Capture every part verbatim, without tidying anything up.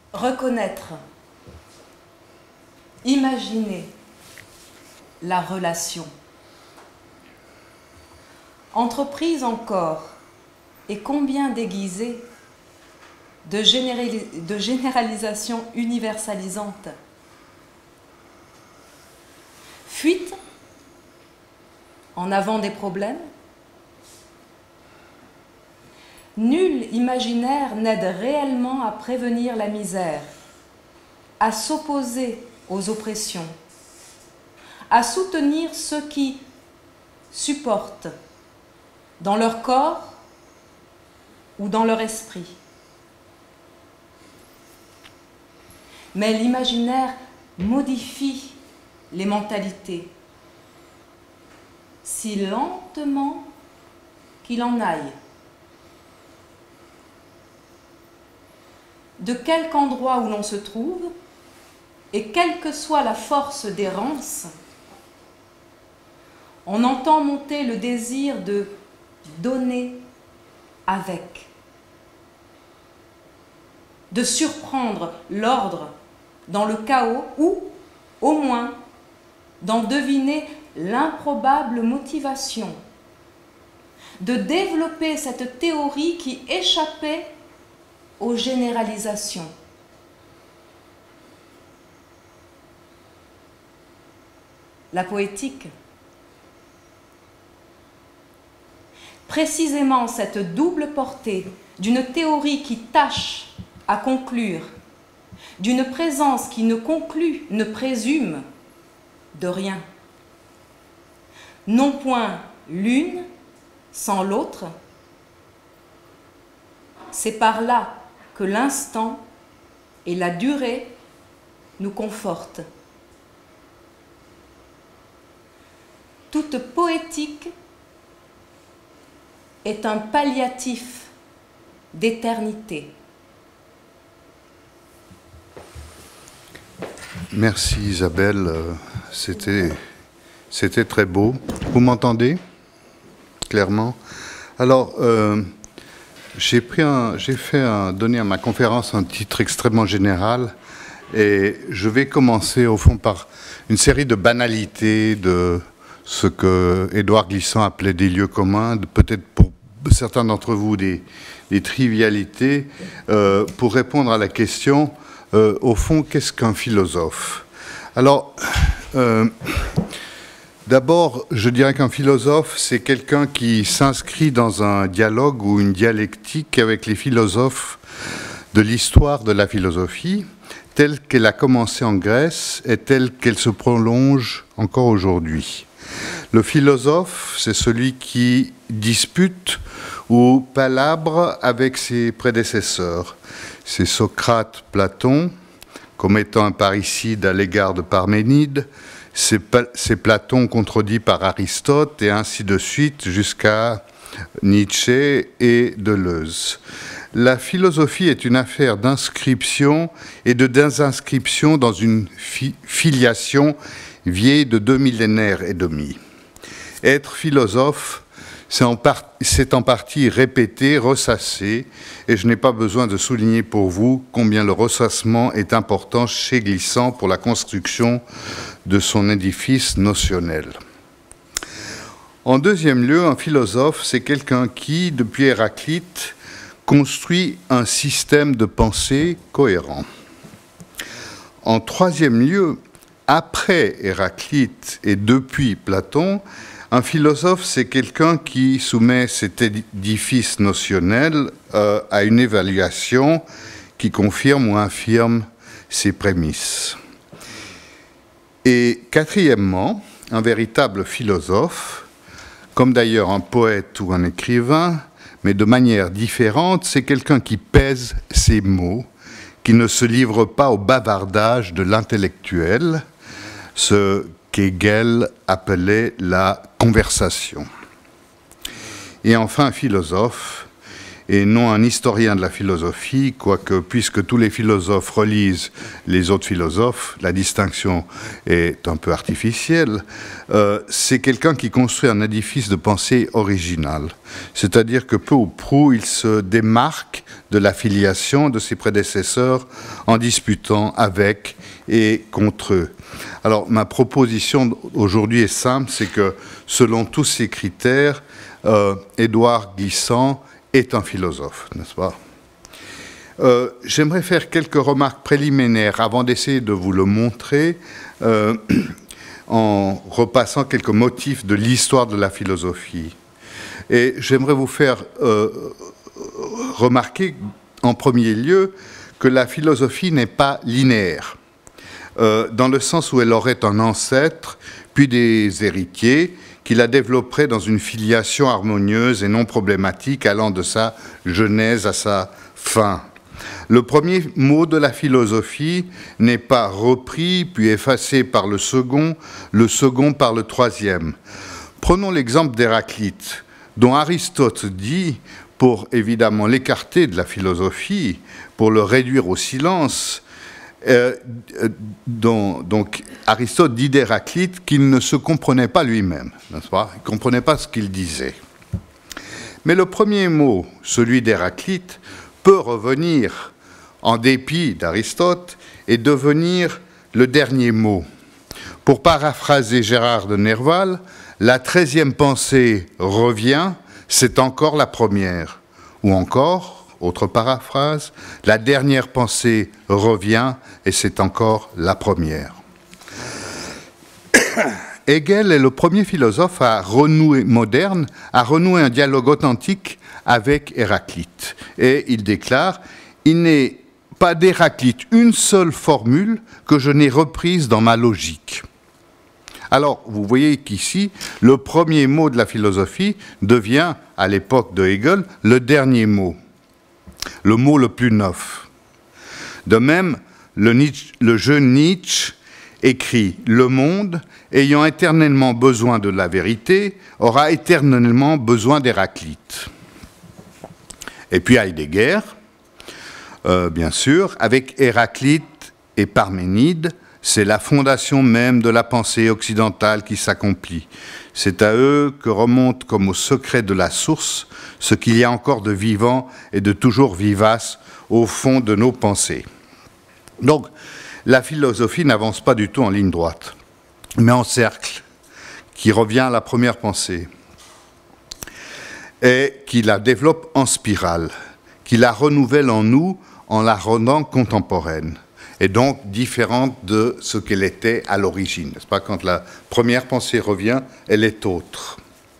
reconnaître, imaginer la relation. Entreprise encore, et combien déguisée, de, généralis de généralisation universalisante. Fuite en avant des problèmes. Nul imaginaire n'aide réellement à prévenir la misère, à s'opposer aux oppressions, à soutenir ceux qui supportent dans leur corps ou dans leur esprit. Mais l'imaginaire modifie les mentalités, si lentement qu'il en aille. De quelque endroit où l'on se trouve, et quelle que soit la force d'errance, on entend monter le désir de donner avec, de surprendre l'ordre dans le chaos ou, au moins, d'en deviner l'improbable motivation, de développer cette théorie qui échappait aux généralisations. La poétique, précisément cette double portée d'une théorie qui tâche à conclure, d'une présence qui ne conclut, ne présume de rien. Non point l'une sans l'autre, c'est par là que l'instant et la durée nous confortent. Toute poétique est un palliatif d'éternité. Merci Isabelle, c'était c'était très beau. Vous m'entendez clairement? Alors, euh, j'ai pris un, j'ai fait un, donné à ma conférence un titre extrêmement général, et je vais commencer au fond par une série de banalités, de ce que Édouard Glissant appelait des lieux communs, peut-être pour certains d'entre vous des, des trivialités, euh, pour répondre à la question, euh, au fond, qu'est-ce qu'un philosophe? Alors, euh, d'abord, je dirais qu'un philosophe, c'est quelqu'un qui s'inscrit dans un dialogue ou une dialectique avec les philosophes de l'histoire de la philosophie, telle qu'elle a commencé en Grèce et telle qu'elle se prolonge encore aujourd'hui. Le philosophe, c'est celui qui dispute ou palabre avec ses prédécesseurs. C'est Socrate, Platon, comme étant un parricide à l'égard de Parménide. C'est Platon contredit par Aristote, et ainsi de suite jusqu'à Nietzsche et Deleuze. La philosophie est une affaire d'inscription et de désinscription dans une fi filiation vieille de deux millénaires et demi. Être philosophe, c'est en, en partie répéter, ressasser, et je n'ai pas besoin de souligner pour vous combien le ressassement est important chez Glissant pour la construction de son édifice notionnel. En deuxième lieu, un philosophe, c'est quelqu'un qui, depuis Héraclite, construit un système de pensée cohérent. En troisième lieu, après Héraclite et depuis Platon, un philosophe, c'est quelqu'un qui soumet cet édifice notionnel euh, à une évaluation qui confirme ou infirme ses prémices. Et quatrièmement, un véritable philosophe, comme d'ailleurs un poète ou un écrivain, mais de manière différente, c'est quelqu'un qui pèse ses mots, qui ne se livre pas au bavardage de l'intellectuel, ce qu'Hegel appelait la conversation. Et enfin, un philosophe et non un historien de la philosophie, quoique puisque tous les philosophes relisent les autres philosophes, la distinction est un peu artificielle. Euh, c'est quelqu'un qui construit un édifice de pensée original, c'est-à-dire que peu ou prou il se démarque de l'affiliation de ses prédécesseurs en disputant avec et contre eux. Alors ma proposition aujourd'hui est simple, c'est que selon tous ces critères, euh, Édouard Glissant est un philosophe, n'est-ce pas? euh, J'aimerais faire quelques remarques préliminaires avant d'essayer de vous le montrer, euh, en repassant quelques motifs de l'histoire de la philosophie. Et j'aimerais vous faire euh, remarquer en premier lieu que la philosophie n'est pas linéaire, euh, dans le sens où elle aurait un ancêtre, puis des héritiers, qui la développerait dans une filiation harmonieuse et non problématique allant de sa genèse à sa fin. Le premier mot de la philosophie n'est pas repris puis effacé par le second, le second par le troisième. Prenons l'exemple d'Héraclite, dont Aristote dit, pour évidemment l'écarter de la philosophie, pour le réduire au silence, Euh, dont, donc Aristote dit d'Héraclite qu'il ne se comprenait pas lui-même, n'est-ce pas? Il ne comprenait pas ce qu'il disait. Mais le premier mot, celui d'Héraclite, peut revenir, en dépit d'Aristote, et devenir le dernier mot. Pour paraphraser Gérard de Nerval, la treizième pensée revient, c'est encore la première. Ou encore, autre paraphrase, la dernière pensée revient et c'est encore la première. Hegel est le premier philosophe à renouer, moderne à renouer un dialogue authentique avec Héraclite. Et il déclare « Il n'est pas d'Héraclite une seule formule que je n'ai reprise dans ma logique ». Alors, vous voyez qu'ici, le premier mot de la philosophie devient, à l'époque de Hegel, le dernier mot. Le mot le plus neuf. De même, le, Nietzsche, le jeune Nietzsche écrit « Le monde, ayant éternellement besoin de la vérité, aura éternellement besoin d'Héraclite. » Et puis Heidegger, euh, bien sûr, avec Héraclite et Parménide, c'est la fondation même de la pensée occidentale qui s'accomplit. C'est à eux que remonte comme au secret de la source ce qu'il y a encore de vivant et de toujours vivace au fond de nos pensées. Donc, la philosophie n'avance pas du tout en ligne droite, mais en cercle, qui revient à la première pensée, et qui la développe en spirale, qui la renouvelle en nous en la rendant contemporaine, et donc différente de ce qu'elle était à l'origine. N'est-ce pas? Quand la première pensée revient, elle est autre.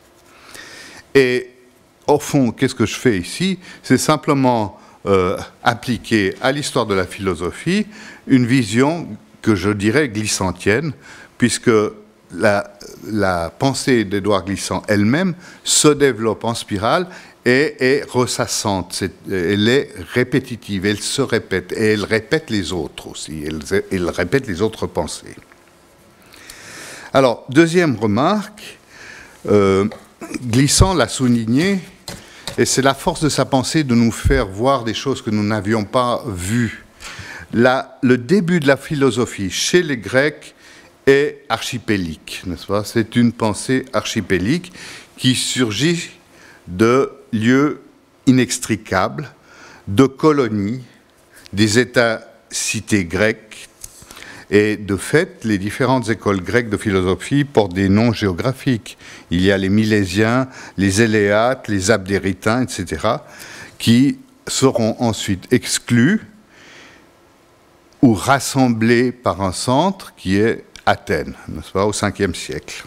Et au fond, qu'est-ce que je fais ici? C'est simplement euh, appliquer à l'histoire de la philosophie une vision que je dirais glissantienne, puisque la, la pensée d'Édouard Glissant elle-même se développe en spirale et est ressassante, c'est, elle est répétitive, elle se répète, et elle répète les autres aussi, elle, elle répète les autres pensées. Alors, deuxième remarque, euh, Glissant l'a souligné, et c'est la force de sa pensée de nous faire voir des choses que nous n'avions pas vues. La, le début de la philosophie chez les Grecs est archipélique, n'est-ce pas? C'est une pensée archipélique qui surgit de lieux inextricables, de colonies, des États-cités grecs. Et de fait, les différentes écoles grecques de philosophie portent des noms géographiques. Il y a les Milésiens, les Éléates, les Abdéritains, et cetera, qui seront ensuite exclus ou rassemblés par un centre qui est Athènes, n'est-ce pas, au cinquième siècle.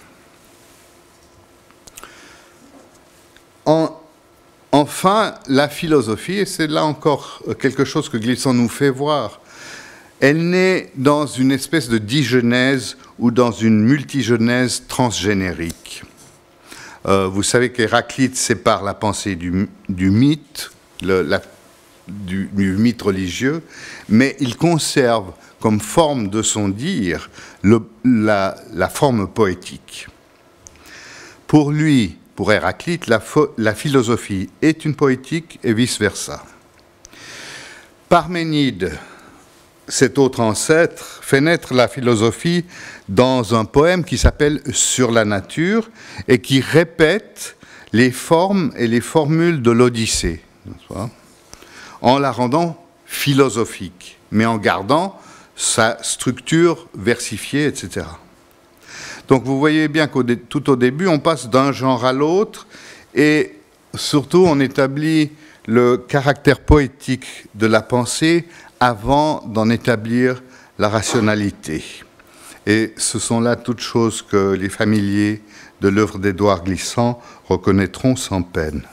En, enfin, la philosophie, et c'est là encore quelque chose que Glissant nous fait voir, elle naît dans une espèce de digenèse ou dans une multigenèse transgénérique. Euh, vous savez qu'Héraclite sépare la pensée du, du mythe, le, la, du, du mythe religieux, mais il conserve comme forme de son dire le, la, la forme poétique. Pour lui, pour Héraclite, la, la philosophie est une poétique et vice-versa. Parménide, cet autre ancêtre, fait naître la philosophie dans un poème qui s'appelle « Sur la nature » et qui répète les formes et les formules de l'Odyssée, en la rendant philosophique, mais en gardant sa structure versifiée, et cetera. Donc vous voyez bien qu'au tout au début, on passe d'un genre à l'autre et surtout on établit le caractère poétique de la pensée avant d'en établir la rationalité. Et ce sont là toutes choses que les familiers de l'œuvre d'Édouard Glissant reconnaîtront sans peine.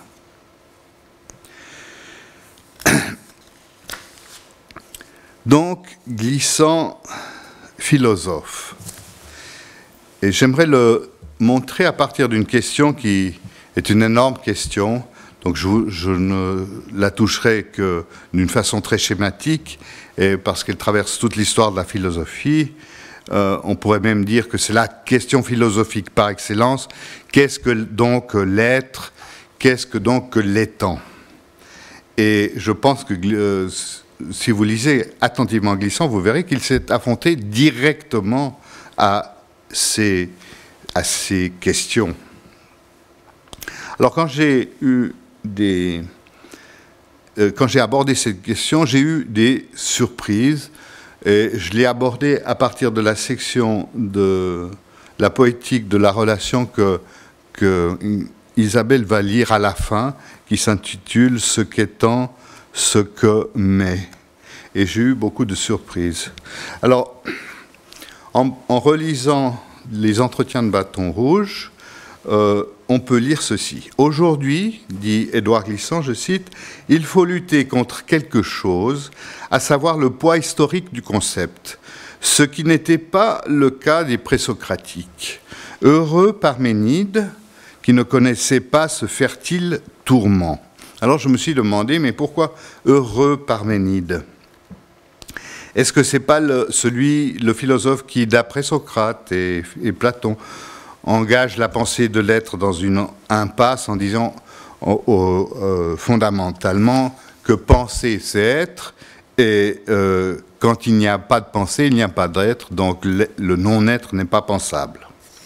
Donc, Glissant, philosophe. Et j'aimerais le montrer à partir d'une question qui est une énorme question. Donc je, je ne la toucherai que d'une façon très schématique, et parce qu'elle traverse toute l'histoire de la philosophie. Euh, on pourrait même dire que c'est la question philosophique par excellence. Qu'est-ce que donc l'être? Qu'est-ce que donc l'étant? Et je pense que euh, si vous lisez attentivement Glissant, vous verrez qu'il s'est affronté directement à ces, à ces questions. Alors quand j'ai eu des... Euh, quand j'ai abordé cette question, j'ai eu des surprises. Et je l'ai abordé à partir de la section de la poétique de la relation que, que Isabelle va lire à la fin, qui s'intitule « Ce qu'étant, ce que m'est ». Et j'ai eu beaucoup de surprises. Alors, en, en relisant les entretiens de Bâton Rouge, euh, on peut lire ceci. « Aujourd'hui, dit Édouard Glissant, je cite, « il faut lutter contre quelque chose, à savoir le poids historique du concept, ce qui n'était pas le cas des présocratiques. Heureux Parménide, qui ne connaissait pas ce fertile tourment. » Alors je me suis demandé, mais pourquoi heureux Parménide? Est-ce que ce n'est pas le, celui, le philosophe qui, d'après Socrate et, et Platon, engage la pensée de l'être dans une impasse en disant oh, oh, euh, fondamentalement que penser c'est être, et euh, quand il n'y a pas de pensée, il n'y a pas d'être, donc le, le non-être n'est pas pensable.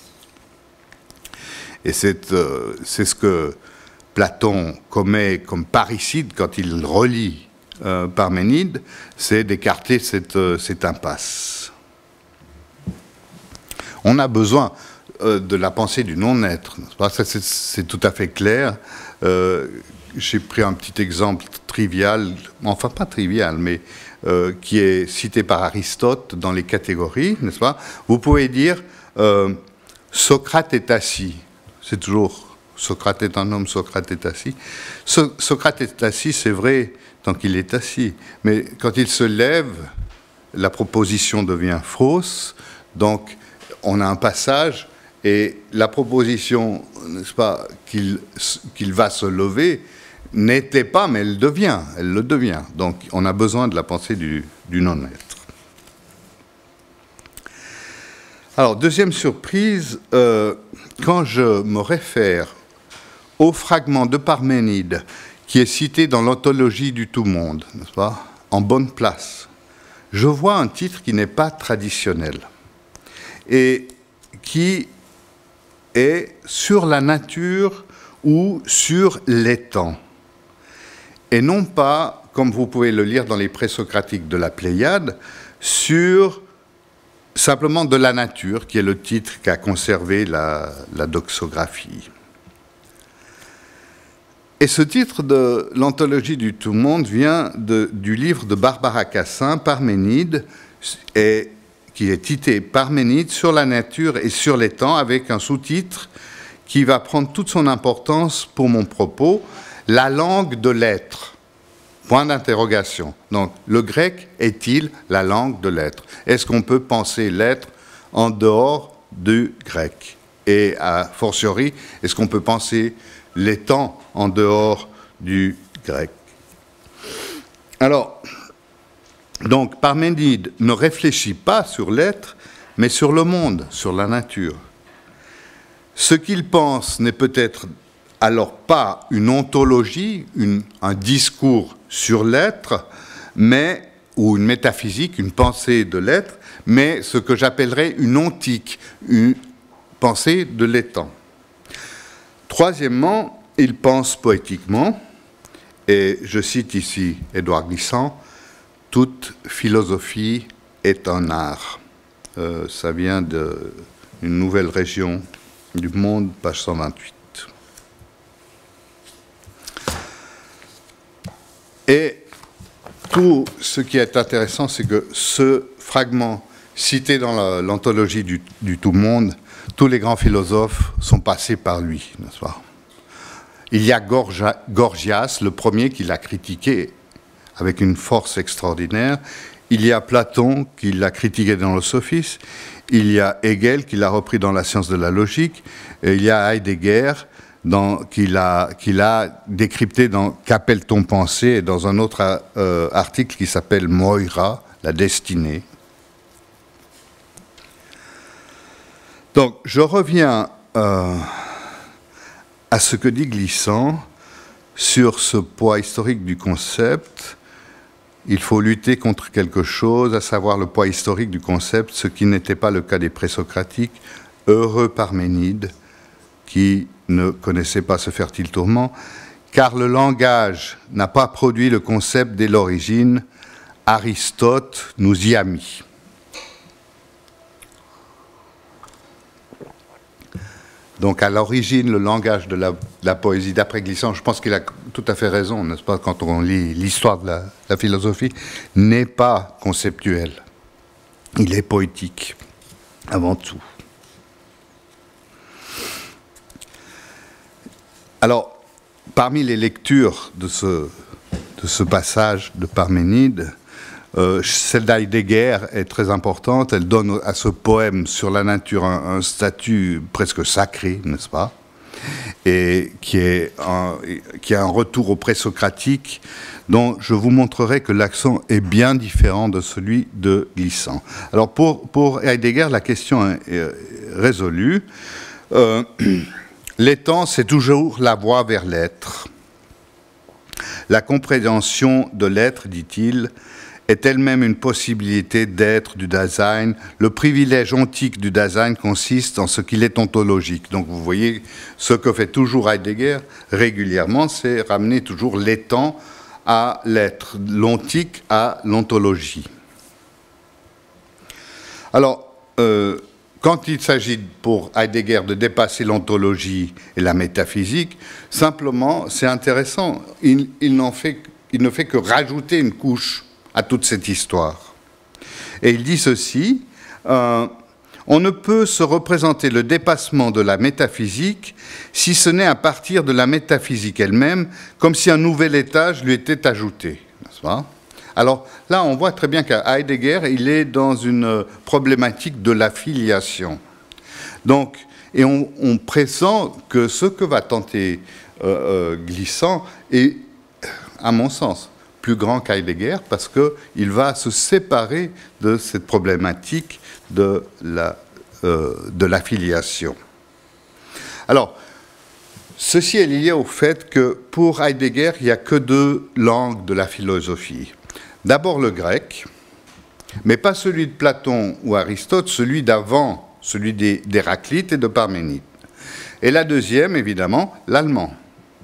Et c'est euh, c'est ce que Platon commet comme parricide quand il relie euh, Parménide, c'est d'écarter cette, euh, cette impasse. On a besoin de la pensée du non-être. C'est tout à fait clair. Euh, J'ai pris un petit exemple trivial, enfin pas trivial, mais euh, qui est cité par Aristote dans les catégories, n'est-ce pas? Vous pouvez dire euh, Socrate est assis. C'est toujours Socrate est un homme, Socrate est assis. So Socrate est assis, c'est vrai tant qu'il est assis. Mais quand il se lève, la proposition devient fausse. Donc on a un passage. Et la proposition, n'est-ce pas, qu'il qu'il va se lever, n'était pas, mais elle devient, elle le devient. Donc, on a besoin de la pensée du, du non-être. Alors, deuxième surprise, euh, quand je me réfère au fragment de Parménide qui est cité dans l'anthologie du Tout-Monde, n'est-ce pas, en bonne place, je vois un titre qui n'est pas traditionnel et qui est sur la nature ou sur l'étang. Et non pas, comme vous pouvez le lire dans les présocratiques de la Pléiade, sur simplement de la nature, qui est le titre qu'a conservé la, la doxographie. Et ce titre de l'anthologie du Tout-Monde vient de, du livre de Barbara Cassin, Parménide, et qui est titré Parménide sur la nature et sur l'étang, avec un sous-titre qui va prendre toute son importance pour mon propos, la langue de l'être. Point d'interrogation. Donc, le grec est-il la langue de l'être? Est-ce qu'on peut penser l'être en dehors du grec? Et a fortiori, est-ce qu'on peut penser l'étang en dehors du grec? Alors, donc, Parménide ne réfléchit pas sur l'être, mais sur le monde, sur la nature. Ce qu'il pense n'est peut-être alors pas une ontologie, une, un discours sur l'être, mais, ou une métaphysique, une pensée de l'être, mais ce que j'appellerais une ontique, une pensée de l'étant. Troisièmement, il pense poétiquement, et je cite ici Édouard Glissant, « Toute philosophie est un art ». Euh, ça vient d'une nouvelle région du monde, page cent vingt-huit. Et tout ce qui est intéressant, c'est que ce fragment cité dans l'anthologie du, du Tout-Monde, tous les grands philosophes sont passés par lui, n'est-ce pas? Il y a Gorgia, Gorgias, le premier qui l'a critiqué avec une force extraordinaire. Il y a Platon qui l'a critiqué dans le Sophisme. Il y a Hegel qui l'a repris dans la science de la logique. Et il y a Heidegger dans, qui l'a décrypté dans Qu'appelle-t-on pensée et dans un autre euh, article qui s'appelle Moira, la destinée. Donc, je reviens euh, à ce que dit Glissant sur ce poids historique du concept. Il faut lutter contre quelque chose, à savoir le poids historique du concept, ce qui n'était pas le cas des présocratiques. Heureux Parménide, qui ne connaissait pas ce fertile tourment, car le langage n'a pas produit le concept dès l'origine. Aristote nous y a mis. Donc, à l'origine, le langage de la, de la poésie, d'après Glissant, je pense qu'il a tout à fait raison, n'est-ce pas, quand on lit l'histoire de la, la philosophie, n'est pas conceptuel. Il est poétique, avant tout. Alors, parmi les lectures de ce, de ce passage de Parménide, Euh, celle d'Heidegger est très importante. Elle donne à ce poème sur la nature un, un statut presque sacré, n'est-ce pas? Et qui est, un, qui a un retour au présocratique, dont je vous montrerai que l'accent est bien différent de celui de Glissant. Alors pour, pour Heidegger, la question est, est résolue. Euh, L'étant, c'est toujours la voie vers l'être. La compréhension de l'être, dit-il, est elle-même une possibilité d'être du Dasein. Le privilège ontique du Dasein consiste en ce qu'il est ontologique. Donc vous voyez, ce que fait toujours Heidegger régulièrement, c'est ramener toujours l'étant à l'être, l'ontique à l'ontologie. Alors, euh, quand il s'agit pour Heidegger de dépasser l'ontologie et la métaphysique, simplement, c'est intéressant, il, il, n'en fait, il ne fait que rajouter une couche à toute cette histoire. Et il dit ceci, euh, on ne peut se représenter le dépassement de la métaphysique si ce n'est à partir de la métaphysique elle-même, comme si un nouvel étage lui était ajouté, n'est-ce pas? Alors là, on voit très bien qu'à Heidegger, il est dans une problématique de l'affiliation. Donc, et on, on pressent que ce que va tenter euh, euh, Glissant est, à mon sens, plus grand qu'Heidegger, parce qu'il va se séparer de cette problématique de la, euh, de l'affiliation. Alors, ceci est lié au fait que pour Heidegger, il n'y a que deux langues de la philosophie. D'abord le grec, mais pas celui de Platon ou Aristote, celui d'avant, celui d'Héraclite et de Parménide. Et la deuxième, évidemment, l'allemand.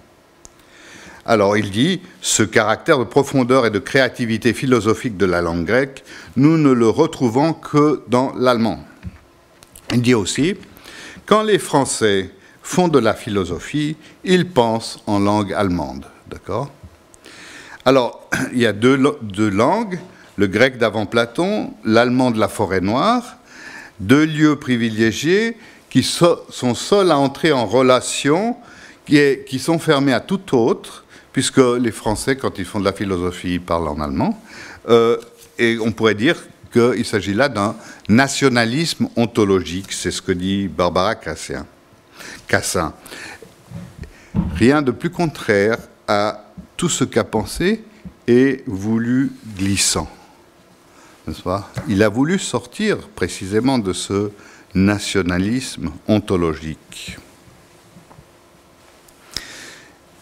Alors il dit, ce caractère de profondeur et de créativité philosophique de la langue grecque, nous ne le retrouvons que dans l'allemand. Il dit aussi, quand les Français font de la philosophie, ils pensent en langue allemande. D'accord ? Alors, il y a deux, deux langues, le grec d'avant Platon, l'allemand de la forêt noire, deux lieux privilégiés qui so, sont seuls à entrer en relation, qui, est, qui sont fermés à tout autre, puisque les Français, quand ils font de la philosophie, ils parlent en allemand. Euh, et on pourrait dire qu'il s'agit là d'un nationalisme ontologique, c'est ce que dit Barbara Cassin. Cassin. Rien de plus contraire à tout ce qu'a pensé et voulu Glissant. N'est-ce pas ? Il a voulu sortir précisément de ce nationalisme ontologique.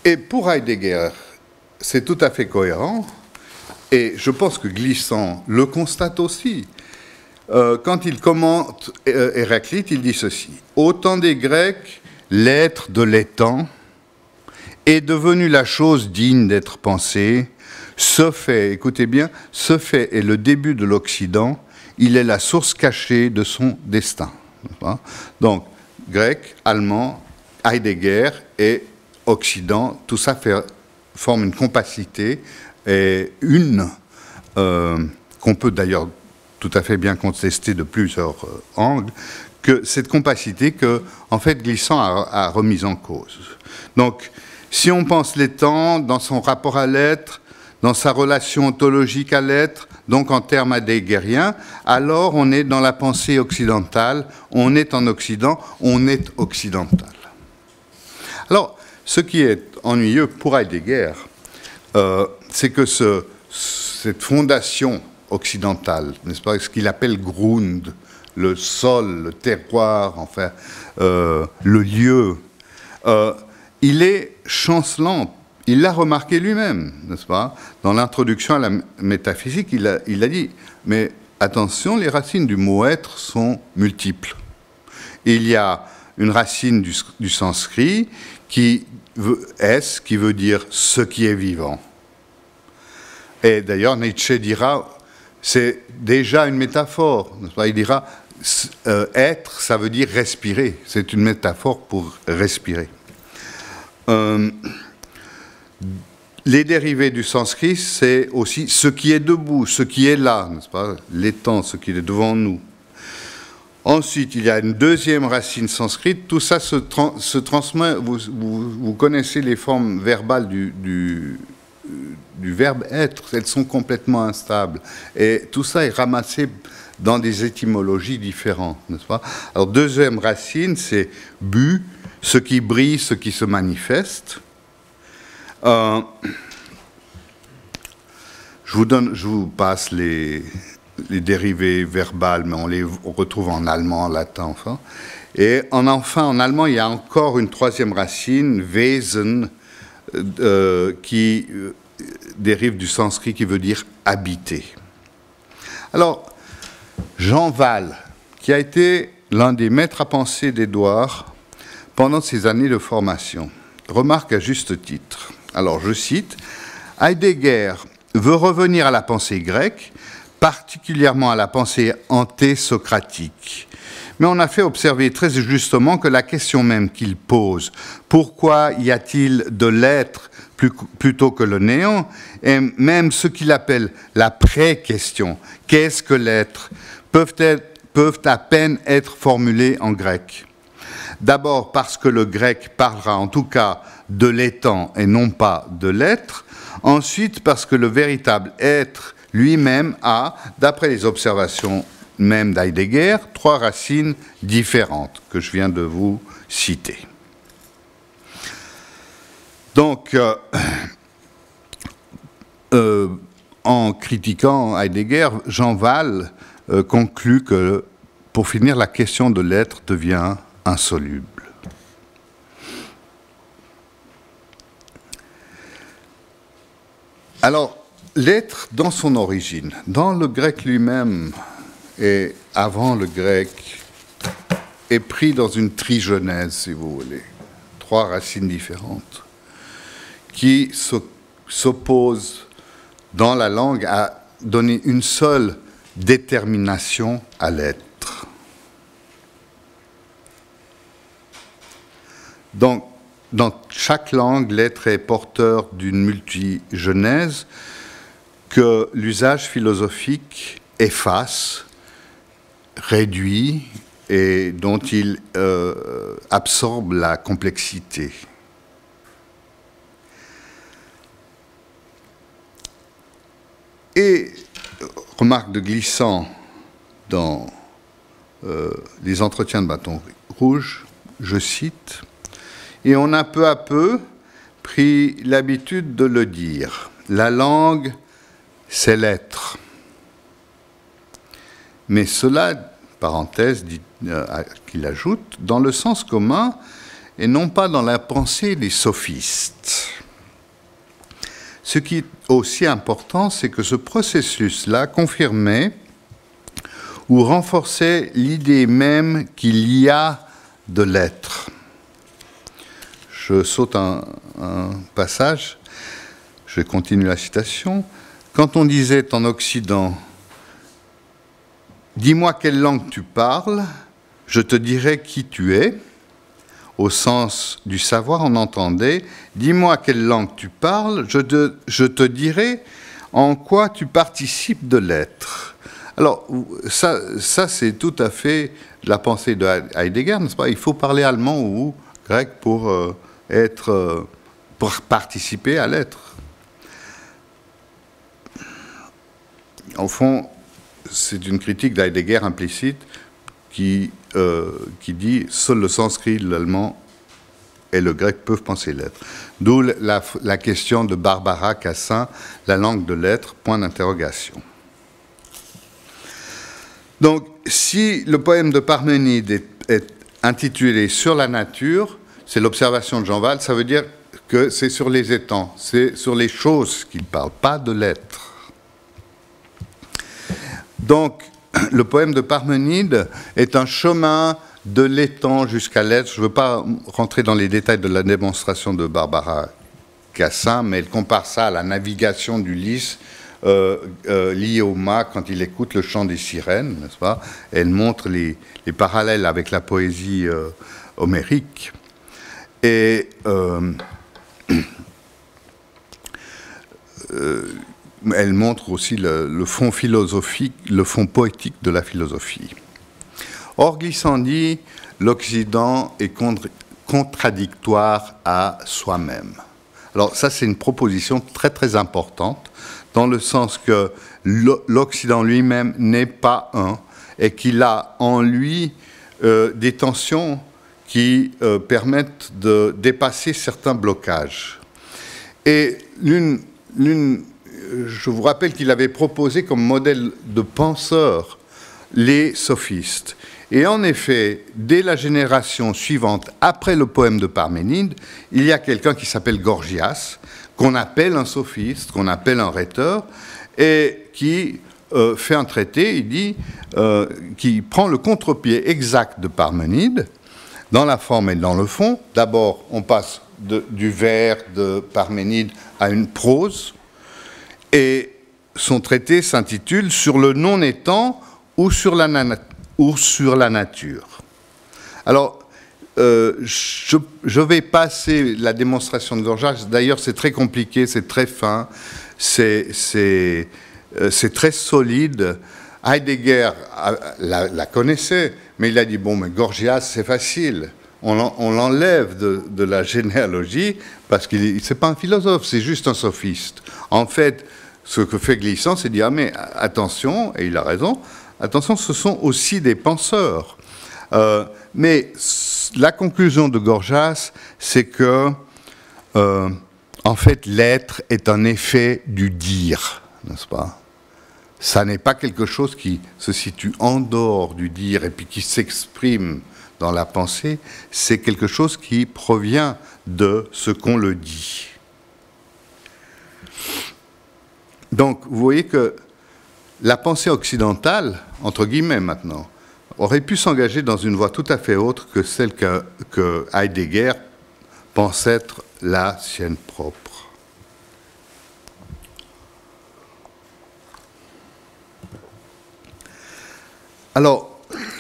Et pour Heidegger, c'est tout à fait cohérent, et je pense que Glissant le constate aussi. Euh, quand il commente euh, Héraclite, il dit ceci. Au temps des Grecs, l'être de l'étant est devenu la chose digne d'être pensée. Ce fait, écoutez bien, ce fait est le début de l'Occident, il est la source cachée de son destin. Donc, grec, allemand, Heidegger et Occident, tout ça fait, forme une compacité, et une euh, qu'on peut d'ailleurs tout à fait bien contester de plusieurs euh, angles, que cette compacité que, en fait, Glissant a, a remise en cause. Donc, si on pense l'étant dans son rapport à l'être, dans sa relation ontologique à l'être, donc en termes heideggeriens, alors on est dans la pensée occidentale, on est en Occident, on est occidental. Alors, ce qui est ennuyeux pour Heidegger, euh, c'est que ce, cette fondation occidentale, n'est-ce pas, ce qu'il appelle Grund, le sol, le terroir, enfin, euh, le lieu, euh, il est chancelant. Il l'a remarqué lui-même, n'est-ce pas? Dans l'introduction à la métaphysique, il a, il a dit, mais attention, les racines du mot être sont multiples. Il y a une racine du, du sanskrit qui veut es, qui veut dire ce qui est vivant. Et d'ailleurs, Nietzsche dira, c'est déjà une métaphore, n'est-ce pas? Il dira, euh, être, ça veut dire respirer. C'est une métaphore pour respirer. Euh, Les dérivés du sanskrit, c'est aussi ce qui est debout, ce qui est là, n'est-ce pas? L'étang, ce qui est devant nous. Ensuite, il y a une deuxième racine sanskrite. Tout ça se, tra se transmet. Vous, vous, vous connaissez les formes verbales du, du, du verbe être. Elles sont complètement instables. Et tout ça est ramassé dans des étymologies différentes, n'est-ce pas? Alors, deuxième racine, c'est bu, ce qui brille, ce qui se manifeste. Euh, je, vous donne, je vous passe les, les dérivés verbales, mais on les retrouve en allemand, en latin, enfin. Et en, enfin, en allemand, il y a encore une troisième racine, Wesen, euh, qui euh, dérive du sanskrit, qui veut dire habiter. Alors, Jean Wahl, qui a été l'un des maîtres à penser d'Édouard pendant ses années de formation, remarque à juste titre. Alors, je cite, « Heidegger veut revenir à la pensée grecque, particulièrement à la pensée anté-socratique. Mais on a fait observer très justement que la question même qu'il pose, pourquoi y a-t-il de l'être plutôt que le néant, et même ce qu'il appelle la pré-question, qu'est-ce que l'être, peuvent, être, peuvent à peine être formulées en grec. D'abord parce que le grec parlera en tout cas de l'étant et non pas de l'être. Ensuite parce que le véritable être lui-même a, d'après les observations même d'Heidegger, trois racines différentes que je viens de vous citer. Donc, euh, euh, en critiquant Heidegger, Jean Wahl euh, conclut que, pour finir, la question de l'être devient insoluble. Alors, l'être dans son origine, dans le grec lui-même et avant le grec, est pris dans une trigenèse, si vous voulez, trois racines différentes, qui s'opposent dans la langue à donner une seule détermination à l'être. Donc, dans chaque langue, l'être est porteur d'une multigenèse que l'usage philosophique efface, réduit et dont il euh, absorbe la complexité. Et, remarque de Glissant dans euh, les entretiens de Bâton Rouge, je cite, et on a peu à peu pris l'habitude de le dire. La langue, c'est l'être. Mais cela, parenthèse euh, qu'il ajoute, dans le sens commun et non pas dans la pensée des sophistes. ce qui est aussi important, c'est que ce processus-là confirmait ou renforçait l'idée même qu'il y a de l'être. Je saute un, un passage, je continue la citation. Quand on disait en Occident, « Dis-moi quelle langue tu parles, je te dirai qui tu es », au sens du savoir, on entendait « Dis-moi quelle langue tu parles, je te, je te dirai en quoi tu participes de l'être ». Alors, ça, ça c'est tout à fait la pensée de Heidegger, n'est-ce pas? Il faut parler allemand ou grec pour, euh, être, euh, pour participer à l'être. Au fond, c'est une critique d'Heidegger implicite qui, euh, qui dit « Seul le sanskrit, l'allemand et le grec peuvent penser l'être ». D'où la, la question de Barbara Cassin, la langue de l'être, point d'interrogation. Donc, si le poème de Parménide est, est intitulé « Sur la nature », c'est l'observation de Jean Wahl, ça veut dire que c'est sur les étangs, c'est sur les choses qu'il parle, pas de l'être. Donc, le poème de Parménide est un chemin de l'étang jusqu'à l'être. Je ne veux pas rentrer dans les détails de la démonstration de Barbara Cassin, mais elle compare ça à la navigation d'Ulysse euh, euh, liée au mât quand il écoute le chant des sirènes, n'est-ce pas? Elle montre les, les parallèles avec la poésie euh, homérique. Et euh, euh, elle montre aussi le, le fond philosophique, le fond poétique de la philosophie. Or, Glissandi, l'Occident est contre, contradictoire à soi-même. Alors ça, c'est une proposition très très importante, dans le sens que l'Occident lui-même n'est pas un, et qu'il a en lui euh, des tensions qui euh, permettent de dépasser certains blocages. Et l'une, l'une je vous rappelle qu'il avait proposé comme modèle de penseur les sophistes. Et en effet, dès la génération suivante, après le poème de Parménide, il y a quelqu'un qui s'appelle Gorgias, qu'on appelle un sophiste, qu'on appelle un rhéteur, et qui euh, fait un traité, il dit, euh, qui prend le contre-pied exact de Parménide, dans la forme et dans le fond. D'abord, on passe de, du vers de Parménide à une prose, et son traité s'intitule « Sur le non-étant ou sur la, ou sur la nature ». Alors, euh, je, je vais passer la démonstration de Gorgias. D'ailleurs, c'est très compliqué, c'est très fin, c'est c'est, euh, c'est très solide. Heidegger la, la connaissait, mais il a dit « Bon, mais Gorgias, c'est facile. On l'enlève de, de la généalogie parce qu'il n'est pas un philosophe, c'est juste un sophiste. » En fait, ce que fait Glissant, c'est dire, ah, mais attention, et il a raison, attention, ce sont aussi des penseurs. Euh, mais la conclusion de Gorgias, c'est que, euh, en fait, l'être est un effet du dire, n'est-ce pas? Ça n'est pas quelque chose qui se situe en dehors du dire et puis qui s'exprime dans la pensée, c'est quelque chose qui provient de ce qu'on le dit. Donc, vous voyez que la pensée occidentale, entre guillemets maintenant, aurait pu s'engager dans une voie tout à fait autre que celle que, que Heidegger pense être la sienne propre. Alors,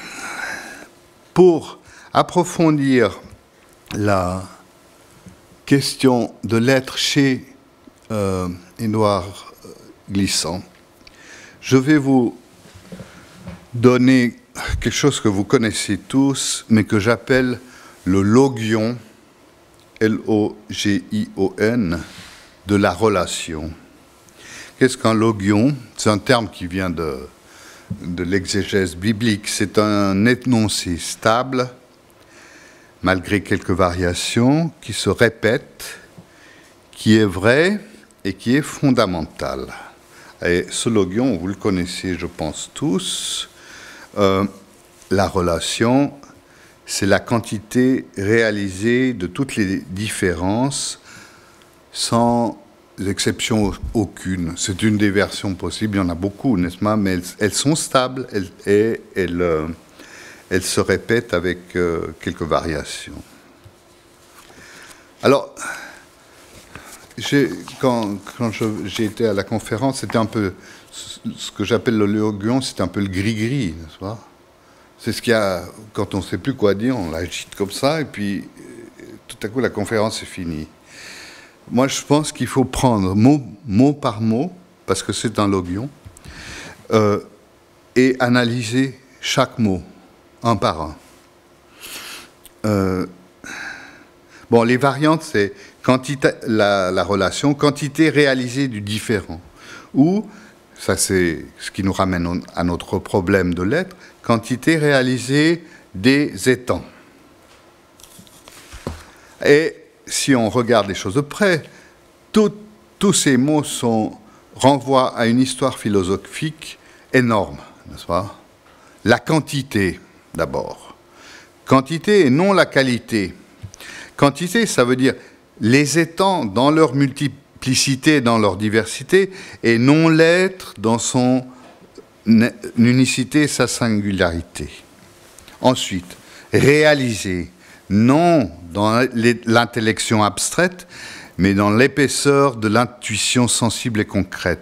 pour approfondir la question de l'être chez euh, Édouard Glissant, je vais vous donner quelque chose que vous connaissez tous, mais que j'appelle le logion, L O G I O N, de la relation. Qu'est-ce qu'un logion? C'est un terme qui vient de, de l'exégèse biblique. C'est un énoncé stable, malgré quelques variations, qui se répète, qui est vrai et qui est fondamental. Et ce logion, vous le connaissez, je pense, tous. Euh, la relation, c'est la quantité réalisée de toutes les différences sans exception aucune. C'est une des versions possibles, il y en a beaucoup, n'est-ce pas? Mais elles, elles sont stables elles, et elles, euh, elles se répètent avec euh, quelques variations. Alors, quand, quand j'ai été à la conférence, c'était un peu ce que j'appelle le Léoguon, c'est un peu le gris-gris, n'est-ce pas? C'est ce qu'il y a, quand on ne sait plus quoi dire, on l'agite comme ça, et puis tout à coup la conférence est finie. Moi, je pense qu'il faut prendre mot, mot par mot, parce que c'est un logion, euh, et analyser chaque mot, un par un. Euh, bon, les variantes, c'est quantité, la, la relation, quantité réalisée du différent, ou, ça c'est ce qui nous ramène à notre problème de l'être, quantité réalisée des étangs. Et si on regarde les choses de près, tout, tous ces mots sont, renvoient à une histoire philosophique énorme, n'est-ce pas? La quantité, d'abord. Quantité et non la qualité. Quantité, ça veut dire les étangs dans leur multiplicité, dans leur diversité, et non l'être dans son unicité, sa singularité. Ensuite, réaliser, non dans l'intellection abstraite, mais dans l'épaisseur de l'intuition sensible et concrète.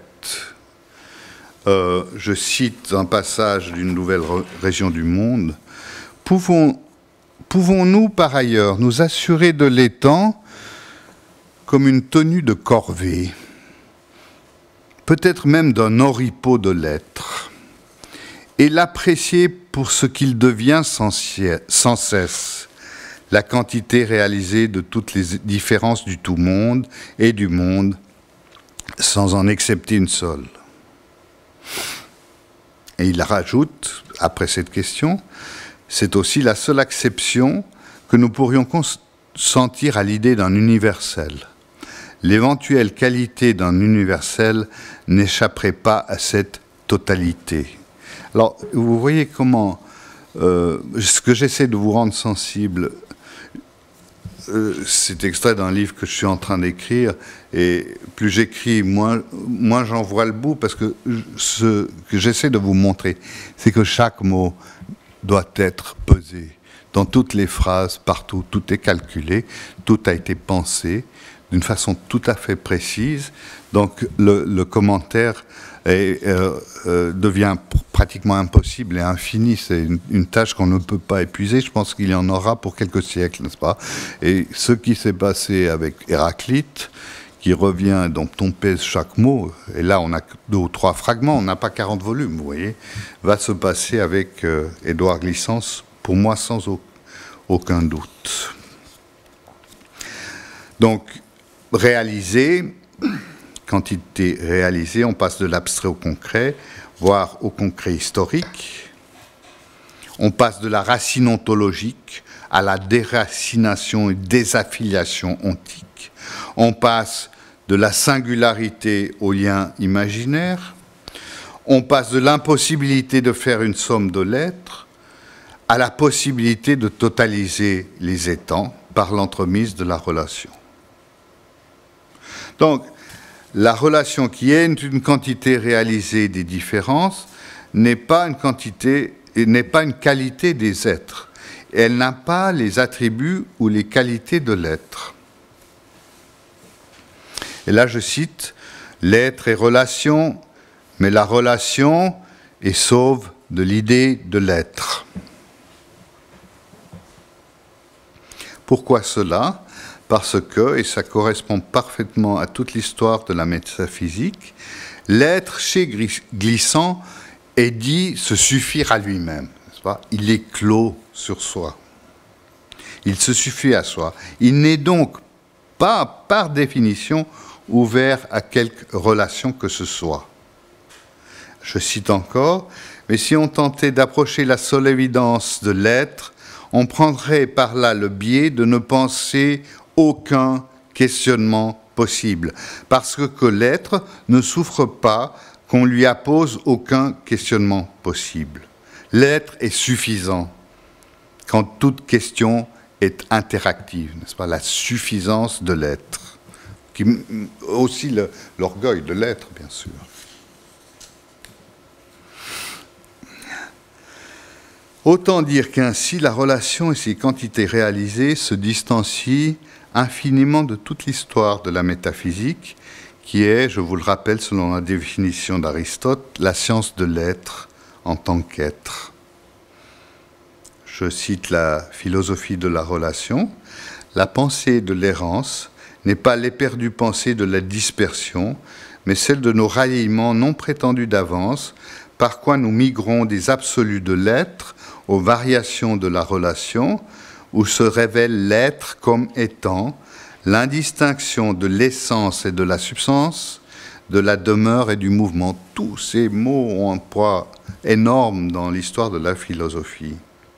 Euh, je cite un passage d'une nouvelle région du monde. Pouvons, pouvons-nous par ailleurs nous assurer de l'étang comme une tenue de corvée, peut-être même d'un oripeau de l'être, et l'apprécier pour ce qu'il devient sans, sans cesse, la quantité réalisée de toutes les différences du tout monde et du monde, sans en accepter une seule. Et il rajoute, après cette question, c'est aussi la seule acception que nous pourrions consentir à l'idée d'un universel. L'éventuelle qualité d'un universel n'échapperait pas à cette totalité. Alors, vous voyez comment, euh, ce que j'essaie de vous rendre sensible, euh, c'est extrait d'un livre que je suis en train d'écrire, et plus j'écris, moins, moins j'en vois le bout, parce que ce que j'essaie de vous montrer, c'est que chaque mot doit être pesé. Dans toutes les phrases, partout, tout est calculé, tout a été pensé d'une façon tout à fait précise. Donc le, le commentaire est, euh, euh, devient pratiquement impossible et infini. C'est une, une tâche qu'on ne peut pas épuiser. Je pense qu'il y en aura pour quelques siècles, n'est-ce pas? Et ce qui s'est passé avec Héraclite, qui revient, donc on pèse chaque mot, et là on a deux ou trois fragments, on n'a pas quarante volumes, vous voyez, va se passer avec euh, Édouard Glissant, pour moi sans au, aucun doute. Donc, réaliser, quantité réalisée, on passe de l'abstrait au concret, voire au concret historique. On passe de la racine ontologique à la déracination et désaffiliation ontique. On passe de la singularité au lien imaginaire. On passe de l'impossibilité de faire une somme de lettres à la possibilité de totaliser les étangs par l'entremise de la relation. Donc, la relation qui est une quantité réalisée des différences n'est pas une quantité, n'est pas une qualité des êtres. Elle n'a pas les attributs ou les qualités de l'être. Et là, je cite, « L'être est relation, mais la relation est sauve de l'idée de l'être. » Pourquoi cela? Parce que, et ça correspond parfaitement à toute l'histoire de la métaphysique, l'être chez Glissant est dit se suffire à lui-même, n'est-ce pas? Il est clos sur soi. Il se suffit à soi. Il n'est donc pas, par définition, ouvert à quelque relation que ce soit. Je cite encore, « Mais si on tentait d'approcher la seule évidence de l'être, on prendrait par là le biais de ne penser aucun questionnement possible, parce que, que l'être ne souffre pas qu'on lui appose aucun questionnement possible. L'être est suffisant quand toute question est interactive, n'est-ce pas? La suffisance de l'être. qui aussi le, l'orgueil de l'être, bien sûr. Autant dire qu'ainsi, la relation et ses quantités réalisées se distancient infiniment de toute l'histoire de la métaphysique, qui est, je vous le rappelle, selon la définition d'Aristote, la science de l'être en tant qu'être. Je cite la philosophie de la relation. La pensée de l'errance n'est pas l'éperdue pensée de la dispersion, mais celle de nos ralliements non prétendus d'avance, par quoi nous migrons des absolus de l'être aux variations de la relation, où se révèle l'être comme étant l'indistinction de l'essence et de la substance, de la demeure et du mouvement. Tous ces mots ont un poids énorme dans l'histoire de la philosophie.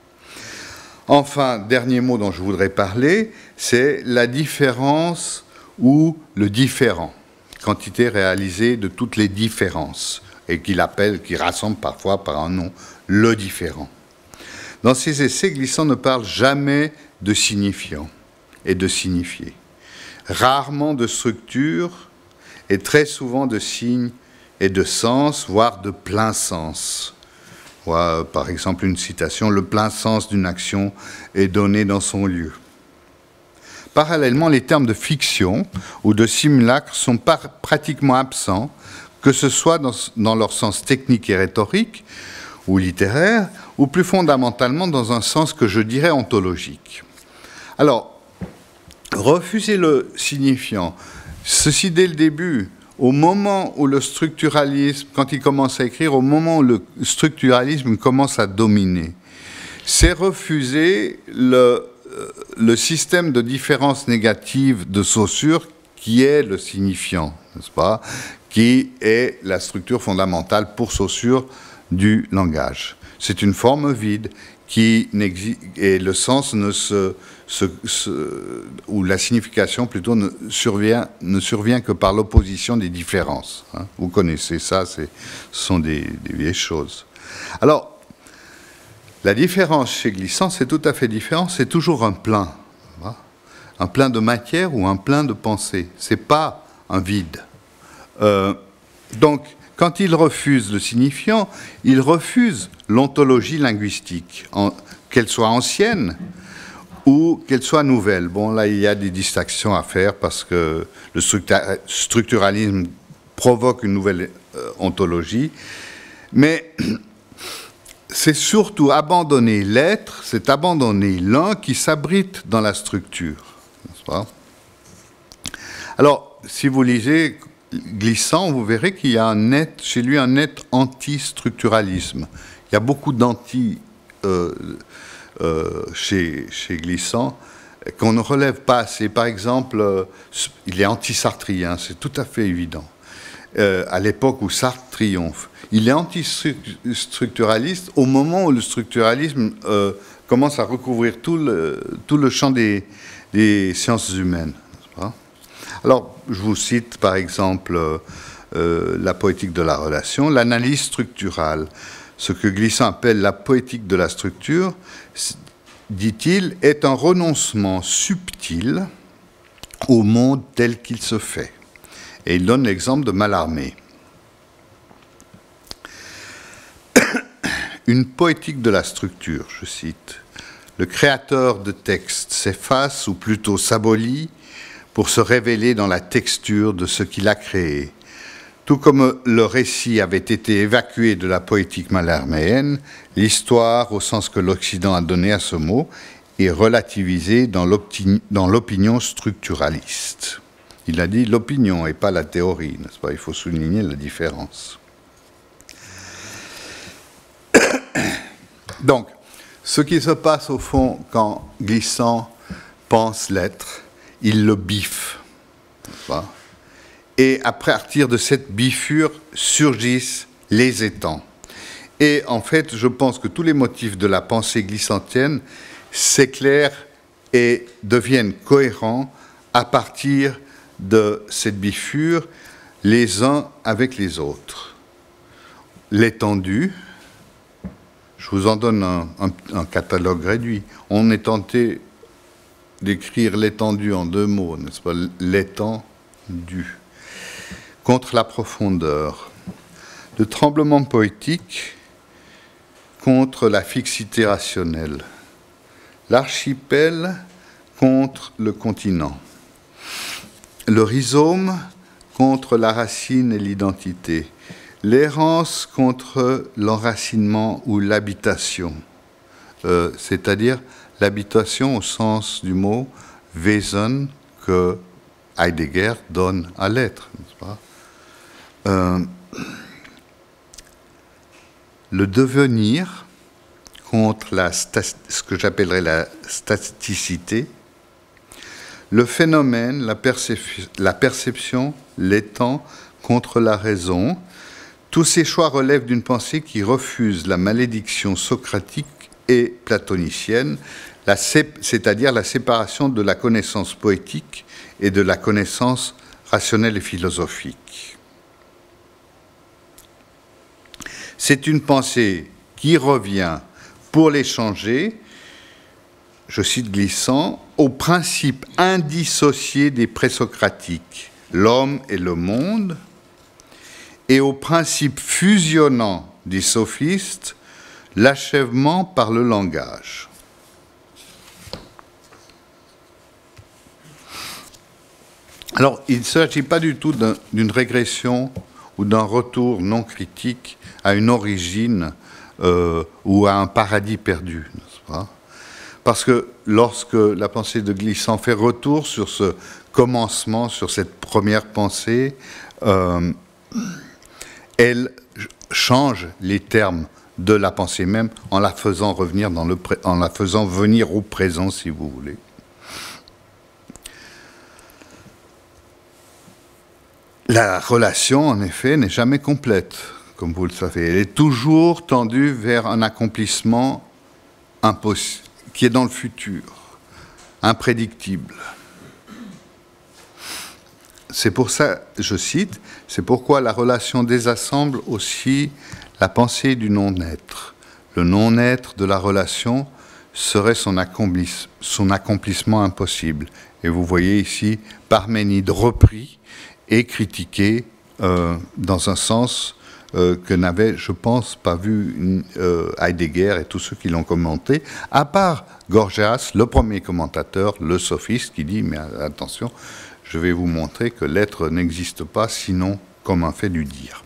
Enfin, dernier mot dont je voudrais parler, c'est la différence ou le différent, quantité réalisée de toutes les différences, et qu'il appelle, qu'il rassemble parfois par un nom, le différent. Dans ses essais, Glissant ne parle jamais de signifiant et de signifié, rarement de structure et très souvent de signes et de sens, voire de plein sens. Voilà, par exemple, une citation, « Le plein sens d'une action est donné dans son lieu ». Parallèlement, les termes de fiction ou de simulacre sont par, pratiquement absents, que ce soit dans, dans leur sens technique et rhétorique ou littéraire, ou plus fondamentalement dans un sens que je dirais ontologique. Alors, refuser le signifiant, ceci dès le début, au moment où le structuralisme, quand il commence à écrire, au moment où le structuralisme commence à dominer, c'est refuser le, le système de différence négative de Saussure qui est le signifiant, n'est-ce pas, qui est la structure fondamentale pour Saussure du langage. C'est une forme vide qui n'existe, et le sens ne se, se, se, ou la signification plutôt ne survient, ne survient que par l'opposition des différences. Hein. Vous connaissez ça, c'est, ce sont des, des vieilles choses. Alors, la différence chez Glissant, c'est tout à fait différent, c'est toujours un plein. Hein. Un plein de matière ou un plein de pensée. Ce n'est pas un vide. Euh, donc, quand il refuse le signifiant, il refuse l'ontologie linguistique, en, qu'elle soit ancienne ou qu'elle soit nouvelle. Bon, là, il y a des distinctions à faire parce que le structuralisme provoque une nouvelle euh, ontologie. Mais c'est surtout abandonner l'être, c'est abandonner l'un qui s'abrite dans la structure. N'est-ce pas ? Alors, si vous lisez Glissant, vous verrez qu'il y a un net, chez lui un net anti-structuralisme. Il y a beaucoup d'anti euh, euh, chez, chez Glissant qu'on ne relève pas assez. Par exemple, euh, il est anti-sartrien, c'est tout à fait évident. Euh, à l'époque où Sartre triomphe. Il est anti-structuraliste au moment où le structuralisme euh, commence à recouvrir tout le, tout le champ des, des sciences humaines. N'est-ce pas ? Alors, je vous cite par exemple euh, la poétique de la relation, l'analyse structurale. Ce que Glissant appelle la poétique de la structure, dit-il, est un renoncement subtil au monde tel qu'il se fait. Et il donne l'exemple de Mallarmé. Une poétique de la structure, je cite, le créateur de texte s'efface ou plutôt s'abolit pour se révéler dans la texture de ce qu'il a créé. Tout comme le récit avait été évacué de la poétique mallarméenne, l'histoire, au sens que l'Occident a donné à ce mot, est relativisée dans l'opinion structuraliste. Il a dit l'opinion et pas la théorie, n'est-ce pas ? Il faut souligner la différence. Donc, ce qui se passe au fond quand Glissant pense l'être, il le biffe. Et à partir de cette biffure surgissent les étangs. Et en fait, je pense que tous les motifs de la pensée glissantienne s'éclairent et deviennent cohérents à partir de cette biffure, les uns avec les autres. L'étendue, je vous en donne un, un, un catalogue réduit. On est tenté d'écrire l'étendue en deux mots, n'est-ce pas ? L'étang, du, contre la profondeur, le tremblement poétique contre la fixité rationnelle, l'archipel contre le continent, le rhizome contre la racine et l'identité, l'errance contre l'enracinement ou l'habitation, euh, c'est-à-dire l'habitation au sens du mot Wesen que Heidegger donne à l'être, n'est-ce pas ? euh, Le devenir contre la, ce que j'appellerais la staticité, le phénomène, la, percep- la perception, l'étant contre la raison. Tous ces choix relèvent d'une pensée qui refuse la malédiction socratique et platonicienne, la sé- c'est-à-dire la séparation de la connaissance poétique et de la connaissance rationnelle et philosophique. C'est une pensée qui revient, pour les changer, je cite Glissant, au principe indissocié des présocratiques, l'homme et le monde, et au principe fusionnant des sophistes, l'achèvement par le langage. Alors, il ne s'agit pas du tout d'un, d'une régression ou d'un retour non critique à une origine euh, ou à un paradis perdu, n'est-ce pas ? Parce que lorsque la pensée de Glissant fait retour sur ce commencement, sur cette première pensée, euh, elle change les termes de la pensée même en la faisant revenir dans le pré- en la faisant venir au présent, si vous voulez. La relation, en effet, n'est jamais complète, comme vous le savez. Elle est toujours tendue vers un accomplissement impossible, qui est dans le futur, imprédictible. C'est pour ça, je cite, c'est pourquoi la relation désassemble aussi la pensée du non-être. Le non-être de la relation serait son, accomplis, son accomplissement impossible. Et vous voyez ici Parménide repris et critiqué euh, dans un sens euh, que n'avait, je pense, pas vu euh, Heidegger et tous ceux qui l'ont commenté, à part Gorgias, le premier commentateur, le sophiste, qui dit, mais attention, je vais vous montrer que l'être n'existe pas sinon comme un fait du dire.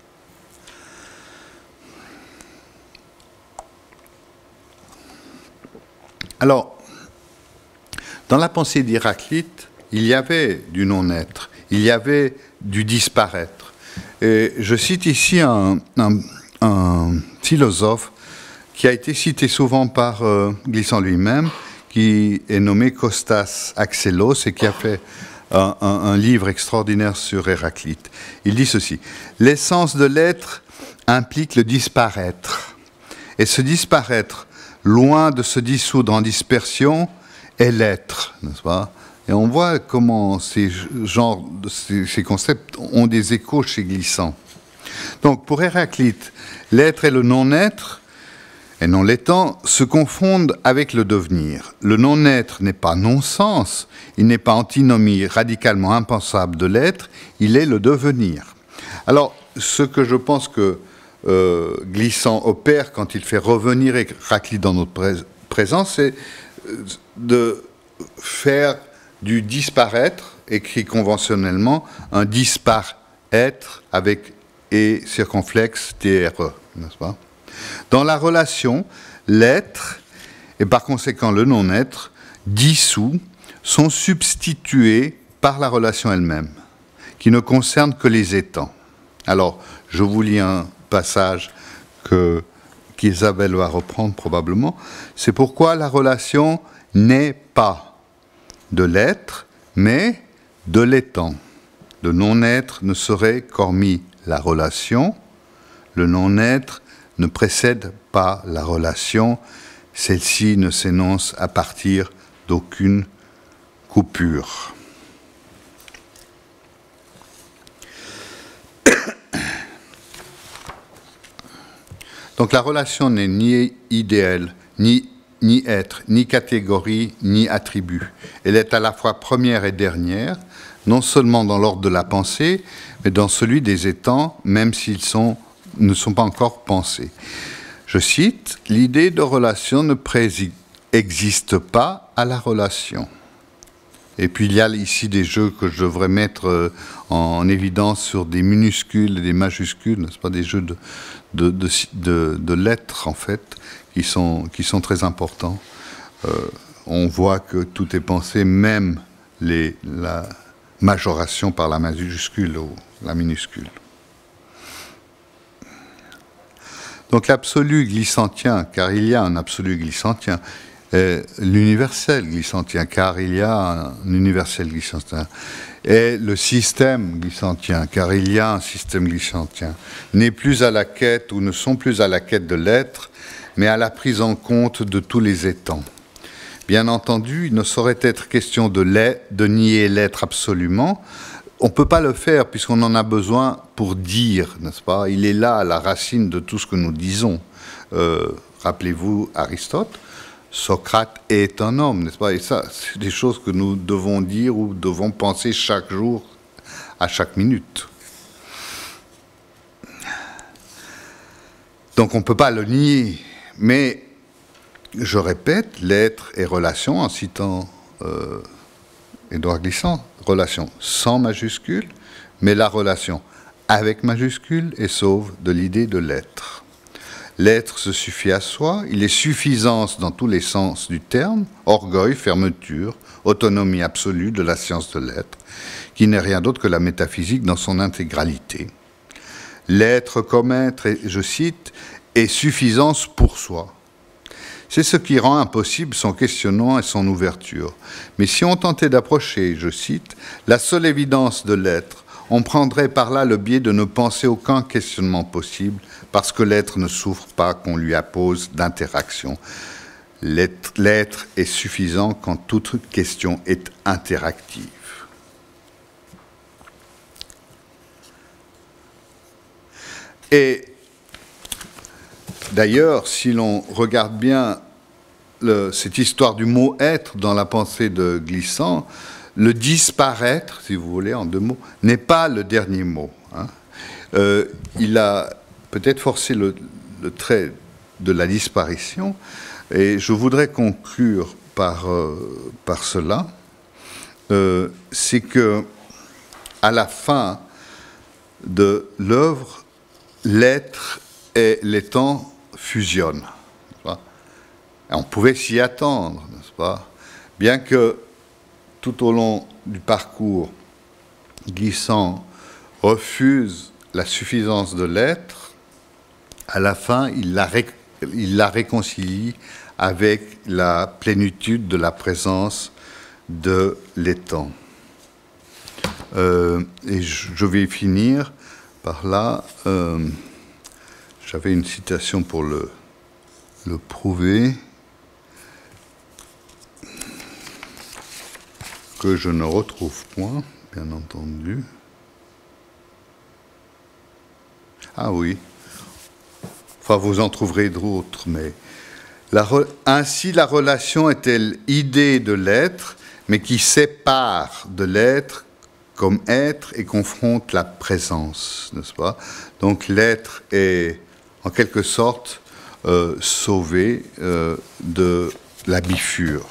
Alors, dans la pensée d'Héraclite, il y avait du non-être, il y avait du disparaître. Et je cite ici un, un, un philosophe qui a été cité souvent par euh, Glissant lui-même, qui est nommé Kostas Axelos et qui a fait un, un, un livre extraordinaire sur Héraclite. Il dit ceci: l'essence de l'être implique le disparaître. Et ce disparaître, loin de se dissoudre en dispersion, est l'être, n'est-ce pas ? Et on voit comment ces, genres, ces, ces concepts ont des échos chez Glissant. Donc, pour Héraclite, l'être et le non-être, et non l'étant, se confondent avec le devenir. Le non-être n'est pas non-sens, il n'est pas antinomie radicalement impensable de l'être, il est le devenir. Alors, ce que je pense que euh, Glissant opère quand il fait revenir Héraclite dans notre pré- présence, c'est de faire du disparaître, écrit conventionnellement, un disparaître avec et circonflexe T R E, n'est-ce pas ? Dans la relation, l'être, et par conséquent le non-être, dissous, sont substitués par la relation elle-même, qui ne concerne que les étangs. Alors, je vous lis un passage que, qu'Isabelle va reprendre probablement. C'est pourquoi la relation n'est pas de l'être, mais de l'étant. Le non-être ne serait qu'hormis la relation. Le non-être ne précède pas la relation. Celle-ci ne s'énonce à partir d'aucune coupure. Donc la relation n'est ni idéale, ni, ni être, ni catégorie, ni attribut. Elle est à la fois première et dernière, non seulement dans l'ordre de la pensée, mais dans celui des étangs, même s'ils sont, ne sont pas encore pensés. Je cite, « L'idée de relation ne préexiste pas à la relation ». Et puis il y a ici des jeux que je devrais mettre en évidence sur des minuscules et des majuscules, n'est-ce pas, des jeux de, de, de, de, de lettres, en fait, qui sont, qui sont très importants. Euh, on voit que tout est pensé, même les, la majoration par la majuscule ou la minuscule. Donc l'absolu glissantien, car il y a un absolu glissantien, et l'universel glissantien, car il y a un universel glissantien, et le système glissantien, car il y a un système glissantien, n'est plus à la quête ou ne sont plus à la quête de l'être, mais à la prise en compte de tous les étangs. Bien entendu, il ne saurait être question de, de nier l'être absolument. On ne peut pas le faire puisqu'on en a besoin pour dire, n'est-ce pas? Il est là à la racine de tout ce que nous disons. Euh, rappelez-vous Aristote, Socrate est un homme, n'est-ce pas? Et ça, c'est des choses que nous devons dire ou devons penser chaque jour, à chaque minute. Donc on ne peut pas le nier, mais je répète, l'être est relation, en citant euh, Édouard Glissant, relation sans majuscule, mais la relation avec majuscule est sauve de l'idée de l'être. L'être se suffit à soi, il est suffisance dans tous les sens du terme, orgueil, fermeture, autonomie absolue de la science de l'être, qui n'est rien d'autre que la métaphysique dans son intégralité. L'être comme être, et je cite, est suffisance pour soi. C'est ce qui rend impossible son questionnement et son ouverture. Mais si on tentait d'approcher, je cite, la seule évidence de l'être, on prendrait par là le biais de ne penser aucun questionnement possible, parce que l'être ne souffre pas qu'on lui appose d'interaction. L'être est suffisant quand toute question est interactive. Et d'ailleurs, si l'on regarde bien le, cette histoire du mot « être » dans la pensée de Glissant, le disparaître, si vous voulez, en deux mots, n'est pas le dernier mot. Hein. Euh, il a peut-être forcé le, le trait de la disparition, et je voudrais conclure par, euh, par cela. Euh, c'est que, à la fin de l'œuvre, l'être et l'étant fusionnent. On pouvait s'y attendre, n'est-ce pas? Bien que tout au long du parcours, Glissant refuse la suffisance de l'être, à la fin, il la, ré, il la réconcilie avec la plénitude de la présence de l'étant. Euh, et je, je vais finir par là. Euh, J'avais une citation pour le, le prouver, que je ne retrouve point, bien entendu. Ah oui, enfin vous en trouverez d'autres, mais la, ainsi la relation est-elle idée de l'être, mais qui sépare de l'être comme être et confronte la présence, n'est-ce pas? Donc l'être est en quelque sorte euh, sauvé euh, de la bifure.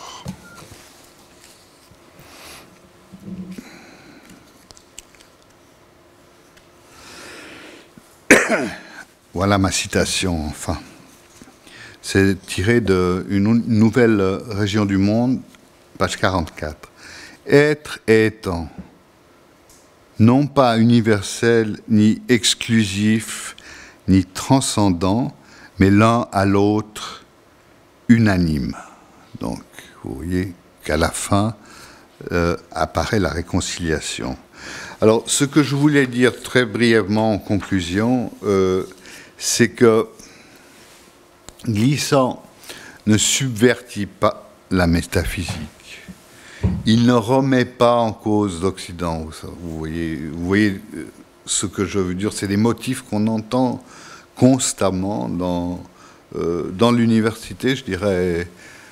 Voilà ma citation, enfin. C'est tiré d'une nouvelle région du monde, page quarante-quatre. Être et étant, non pas universel, ni exclusif, ni transcendant, mais l'un à l'autre unanime. Donc, vous voyez qu'à la fin euh, apparaît la réconciliation. Alors, ce que je voulais dire très brièvement en conclusion, euh, c'est que Glissant ne subvertit pas la métaphysique. Il ne remet pas en cause l'Occident. Vous voyez, vous voyez ce que je veux dire, c'est des motifs qu'on entend constamment dans, euh, dans l'université, je dirais,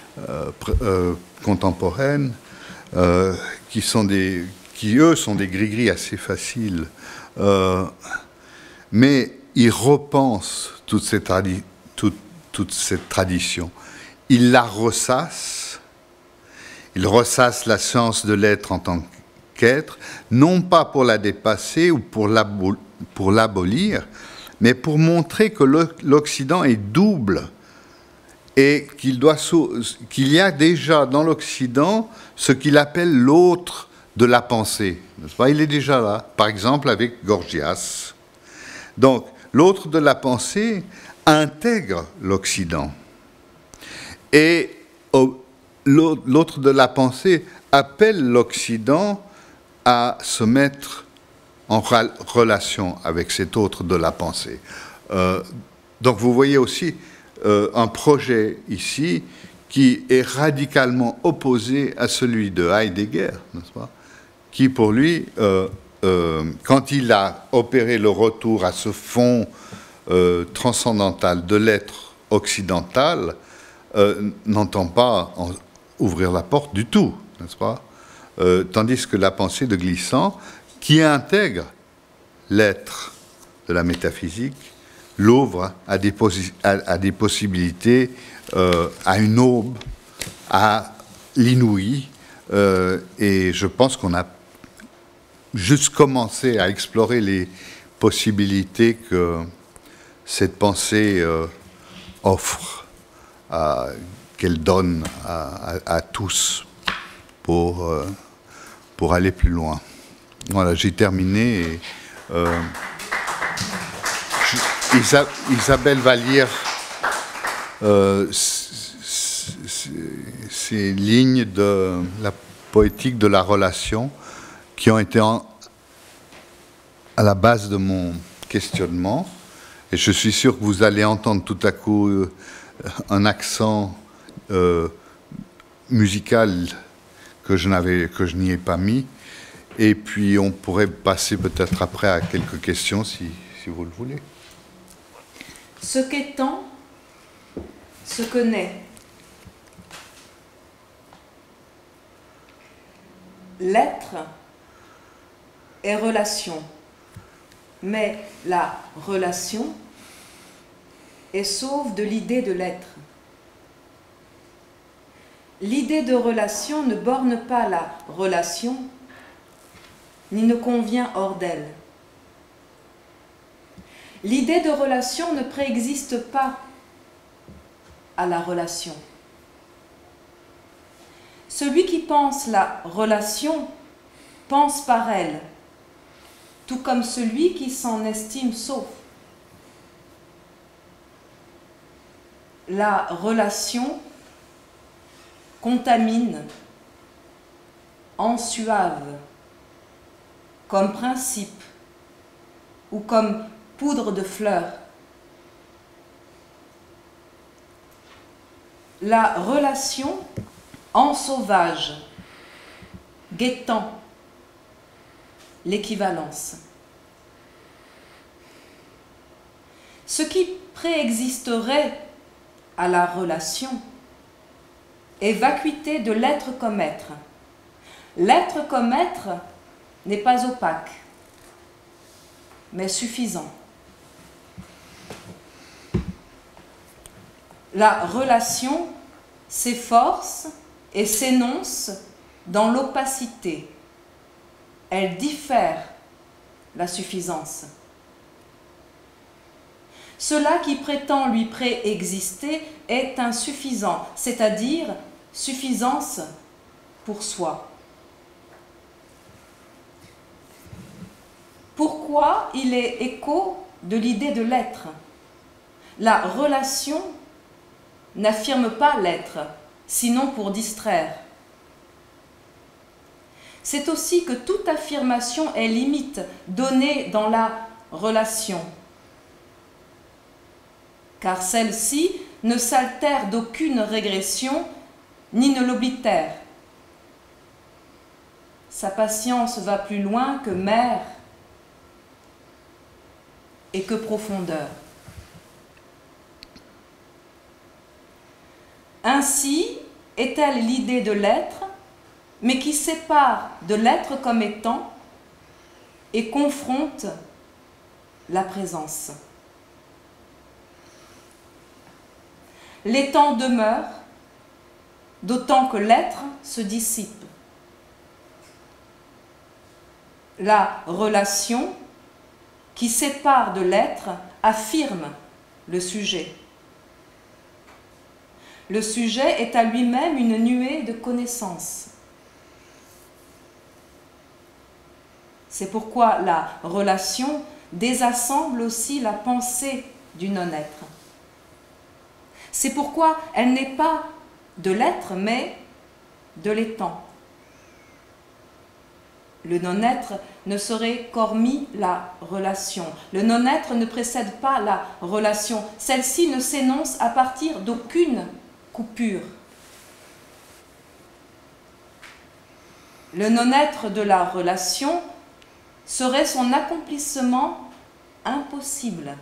euh, euh, contemporaines, euh, qui, sont des, qui, eux, sont des gris-gris assez faciles. Euh, mais ils repensent toute cette, tradi toute, toute cette tradition. Ils la ressassent. Ils ressassent la science de l'être en tant qu'être, non pas pour la dépasser ou pour l'abolir, mais pour montrer que l'Occident est double et qu'il doit, qu'il y a déjà dans l'Occident ce qu'il appelle l'autre de la pensée. N'est-ce pas? Il est déjà là, par exemple avec Gorgias. Donc, l'autre de la pensée intègre l'Occident. Et l'autre de la pensée appelle l'Occident à se mettre en relation avec cet autre de la pensée. Euh, donc vous voyez aussi euh, un projet ici qui est radicalement opposé à celui de Heidegger, n'est-ce pas? Qui pour lui, euh, euh, quand il a opéré le retour à ce fond euh, transcendantal de l'être occidental, euh, n'entend pas en ouvrir la porte du tout, n'est-ce pas? Euh, tandis que la pensée de Glissant, qui intègre l'être de la métaphysique, l'ouvre à des, à, à des possibilités, euh, à une aube, à l'inouï, euh, et je pense qu'on a juste commencé à explorer les possibilités que cette pensée euh, offre, qu'elle donne à, à, à tous pour, euh, pour aller plus loin. Voilà, j'ai terminé. Et, euh, je, Isa, Isabelle va lire euh, ces lignes de la poétique de la relation qui ont été en, à la base de mon questionnement. Et je suis sûr que vous allez entendre tout à coup euh, un accent euh, musical que je n'avais, que je n'y ai pas mis. Et puis on pourrait passer peut-être après à quelques questions si, si vous le voulez. Ce qu'étant, ce que naît. L'être est relation, mais la relation est sauve de l'idée de l'être. L'idée de relation ne borne pas la relation, ni ne convient hors d'elle. L'idée de relation ne préexiste pas à la relation. Celui qui pense la relation pense par elle, tout comme celui qui s'en estime sauf. La relation contamine, ensuave, comme principe ou comme poudre de fleurs. La relation ensauvage, guettant l'équivalence. Ce qui préexisterait à la relation est vacuité de l'être comme être. L'être comme être n'est pas opaque, mais suffisant. La relation s'efforce et s'énonce dans l'opacité. Elle diffère la suffisance. Cela qui prétend lui préexister est insuffisant, c'est-à-dire suffisance pour soi. Pourquoi il est écho de l'idée de l'être? La relation n'affirme pas l'être, sinon pour distraire. C'est aussi que toute affirmation est limite donnée dans la relation, car celle-ci ne s'altère d'aucune régression, ni ne l'oblitère. Sa patience va plus loin que mer et que profondeur. Ainsi, est-elle l'idée de l'être, mais qui sépare de l'être comme étant et confronte la présence? L'étant demeure, d'autant que l'être se dissipe. La relation qui sépare de l'être affirme le sujet. Le sujet est à lui-même une nuée de connaissance. C'est pourquoi la relation désassemble aussi la pensée du non-être. C'est pourquoi elle n'est pas de l'être, mais de l'étant. Le non-être ne serait qu'hormis la relation. Le non-être ne précède pas la relation. Celle-ci ne s'énonce à partir d'aucune coupure. Le non-être de la relation serait son accomplissement impossible.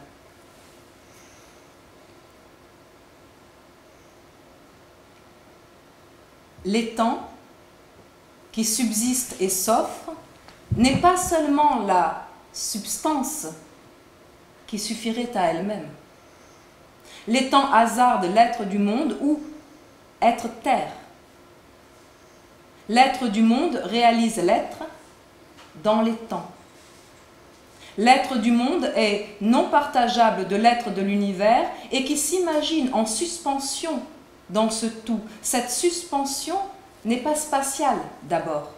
L'étant qui subsiste et s'offre n'est pas seulement la substance qui suffirait à elle-même. L'étant hasarde l'être du monde ou être terre. L'être du monde réalise l'être dans l'étant. L'être du monde est non partageable de l'être de l'univers et qui s'imagine en suspension dans ce tout. Cette suspension n'est pas spatiale d'abord.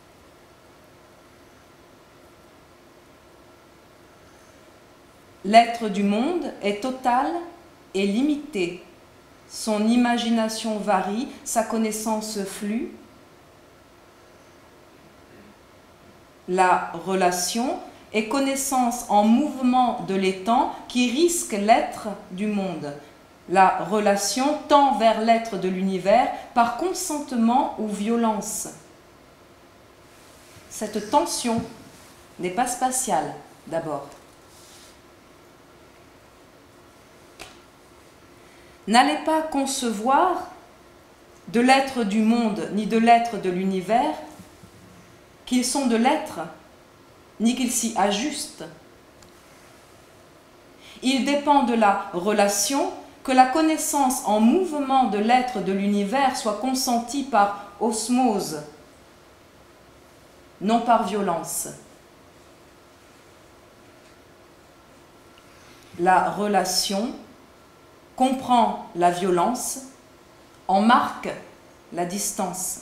L'être du monde est total et limité. Son imagination varie, sa connaissance flue. La relation est connaissance en mouvement de l'étant qui risque l'être du monde. La relation tend vers l'être de l'univers par consentement ou violence. Cette tension n'est pas spatiale d'abord. N'allez pas concevoir de l'être du monde ni de l'être de l'univers qu'ils sont de l'être, ni qu'ils s'y ajustent. Il dépend de la relation que la connaissance en mouvement de l'être de l'univers soit consentie par osmose, non par violence. La relation comprend la violence, en marque la distance.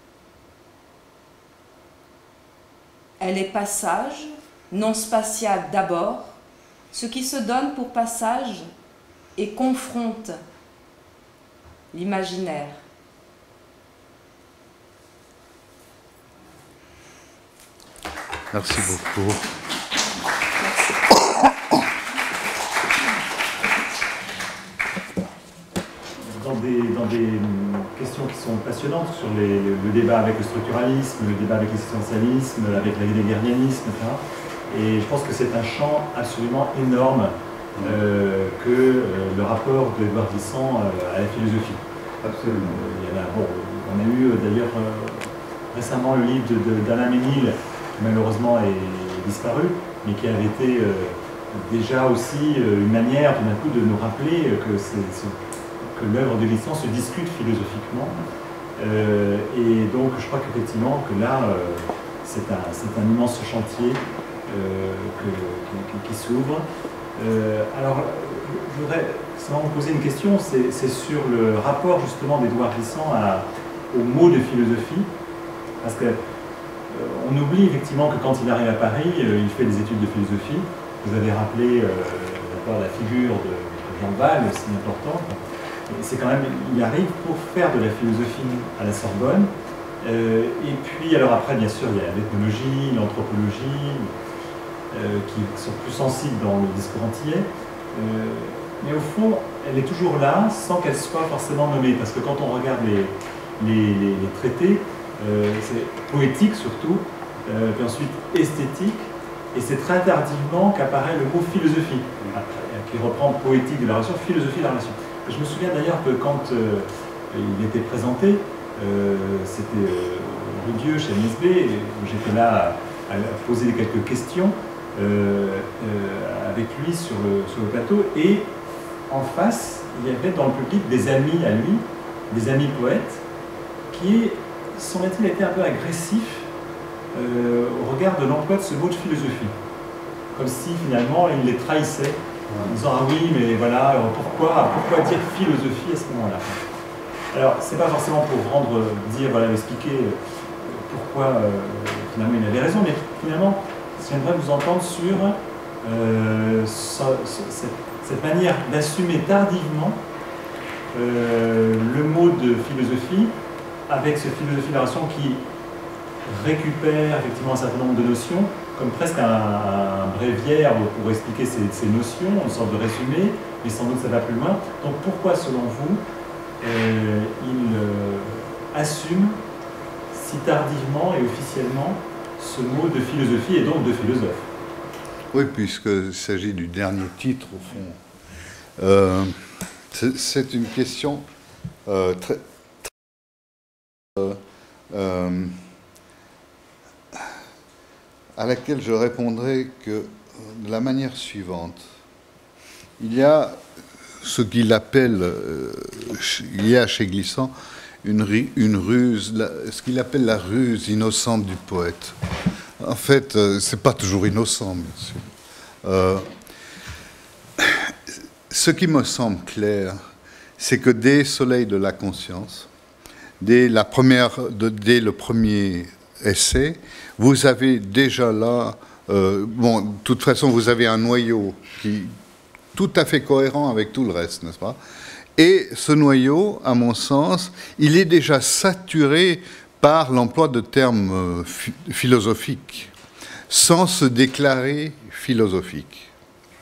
Elle est passage, non spatial d'abord, ce qui se donne pour passage et confronte l'imaginaire. Merci beaucoup. Merci. Dans des, dans des questions qui sont passionnantes sur les, le, le débat avec le structuralisme, le débat avec l'existentialisme, avec l'hegelianisme, et cetera. Et je pense que c'est un champ absolument énorme euh, que euh, le rapport de Édouard Glissant euh, à la philosophie. Absolument. Euh, il y en a, bon, on a eu euh, d'ailleurs euh, récemment le livre d'Alain Ménil, qui malheureusement est disparu, mais qui avait été euh, déjà aussi euh, une manière tout d'un coup de nous rappeler que c'est... que l'œuvre de Glissant se discute philosophiquement. Euh, et donc je crois qu'effectivement que là, euh, c'est un, un immense chantier euh, que, qui, qui s'ouvre. Euh, alors, je voudrais seulement vous poser une question, c'est sur le rapport justement d'Édouard Glissant à, au mot de philosophie, parce que euh, on oublie effectivement que quand il arrive à Paris, euh, il fait des études de philosophie. Vous avez rappelé euh, d'abord la figure de, de Jean Val, aussi importante. C'est quand même, il arrive pour faire de la philosophie à la Sorbonne. Euh, et puis, alors après, bien sûr, il y a l'ethnologie, l'anthropologie, euh, qui sont plus sensibles dans le discours antillais. Euh, mais au fond, elle est toujours là, sans qu'elle soit forcément nommée. Parce que quand on regarde les, les, les, les traités, euh, c'est poétique surtout, euh, puis ensuite esthétique, et c'est très tardivement qu'apparaît le mot philosophie, après, qui reprend poétique de la relation, philosophie de la relation. Je me souviens d'ailleurs que quand euh, il était présenté. Euh, C'était euh, rue Dieu chez N S B, où j'étais là à, à poser quelques questions euh, euh, avec lui sur le, sur le plateau. Et en face, il y avait dans le public des amis à lui, des amis poètes, qui, semble-t-il, étaient un peu agressifs euh, au regard de l'emploi de ce mot de philosophie. Comme si finalement il les trahissait, en disant ah oui, mais voilà, pourquoi, pourquoi dire philosophie à ce moment-là? Alors, c'est pas forcément pour rendre, dire, voilà, expliquer pourquoi euh, finalement il avait raison, mais finalement, j'aimerais vous entendre sur euh, ça, cette, cette manière d'assumer tardivement euh, le mot de philosophie, avec ce philosophie de la relation qui récupère effectivement un certain nombre de notions, comme presque un, un bréviaire pour expliquer ces, ces notions, une sorte de résumé, mais sans doute ça va plus loin. Donc pourquoi, selon vous, euh, il euh, assume si tardivement et officiellement ce mot de philosophie et donc de philosophe? Oui, puisqu'il s'agit du dernier titre, au fond. Euh, c'est une question euh, très... très euh, euh, à laquelle je répondrai que de la manière suivante. Il y a ce qu'il appelle, euh, il y a chez Glissant, une, une ruse, la, ce qu'il appelle la ruse innocente du poète. En fait, euh, c'est pas toujours innocent, bien sûr. Euh, ce qui me semble clair, c'est que dès Soleil de la conscience, dès, la première, de, dès le premier essai, vous avez déjà là, euh, bon, de toute façon, vous avez un noyau qui tout à fait cohérent avec tout le reste, n'est-ce pas? Et ce noyau, à mon sens, il est déjà saturé par l'emploi de termes euh, philosophiques, sans se déclarer philosophique.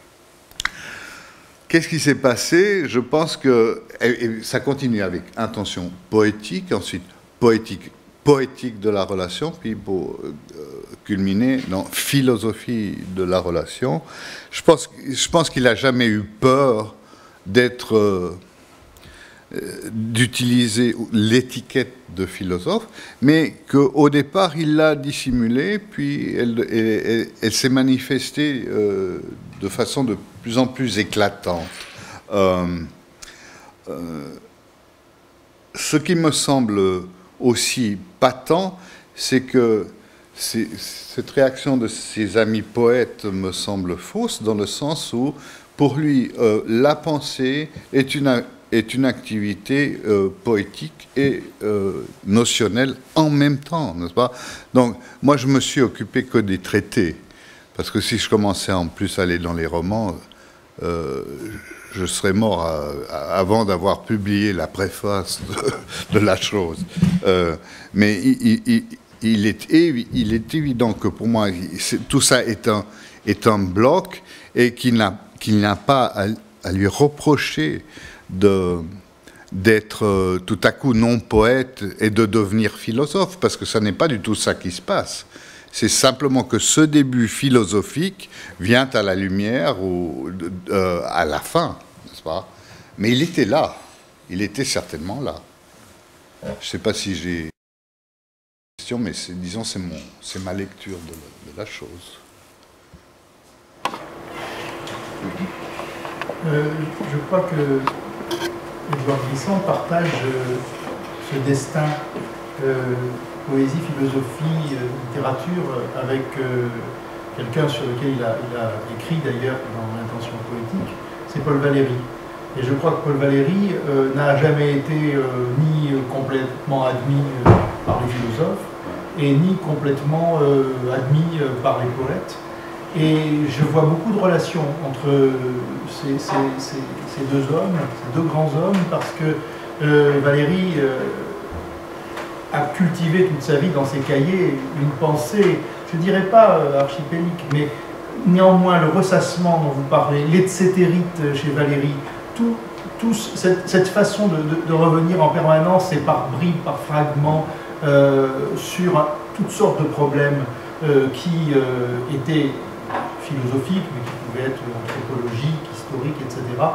Qu'est-ce qui s'est passé? Je pense que, et, et ça continue avec intention poétique, ensuite poétique, poétique de la relation, puis pour euh, culminer dans philosophie de la relation. Je pense, je pense qu'il n'a jamais eu peur d'être, euh, d'utiliser l'étiquette de philosophe, mais qu'au départ, il l'a dissimulée, puis elle, elle, elle, elle s'est manifestée euh, de façon de plus en plus éclatante. Euh, euh, ce qui me semble aussi patent, c'est que cette réaction de ses amis poètes me semble fausse, dans le sens où, pour lui, euh, la pensée est une, est une activité euh, poétique et euh, notionnelle en même temps, n'est-ce pas? Donc, moi, je me suis occupé que des traités, parce que si je commençais en plus à aller dans les romans, euh, je serais mort à, à, avant d'avoir publié la préface de, de la chose. Euh, mais il, il, il, est, il est évident que pour moi, tout ça est un, est un bloc et qu'il n'a qu'il n'a pas à, à lui reprocher de, d'être euh, tout à coup non poète et de devenir philosophe, parce que ça n'est pas du tout ça qui se passe. C'est simplement que ce début philosophique vient à la lumière ou euh, à la fin, n'est-ce pas? Mais il était là, il était certainement là. Je ne sais pas si j'ai une question, mais disons c'est mon, c'est ma lecture de la, de la chose. Euh, je crois que Édouard Glissant partage euh, ce destin. Euh, poésie, philosophie, euh, littérature, euh, avec euh, quelqu'un sur lequel il a, il a écrit d'ailleurs dans l'intention poétique, c'est Paul Valéry. Et je crois que Paul Valéry euh, n'a jamais été euh, ni complètement admis euh, par les philosophes, et ni complètement euh, admis euh, par les poètes. Et je vois beaucoup de relations entre ces, ces, ces, ces deux hommes, ces deux grands hommes, parce que euh, Valéry euh, a cultivé toute sa vie dans ses cahiers une pensée, je ne dirais pas euh, archipélique, mais néanmoins le ressassement dont vous parlez, l'etcétérite chez Valéry, tout, tout cette, cette façon de, de, de revenir en permanence et par bribes, par fragments, euh, sur un, toutes sortes de problèmes euh, qui euh, étaient philosophiques, mais qui pouvaient être anthropologiques, historiques, et cetera.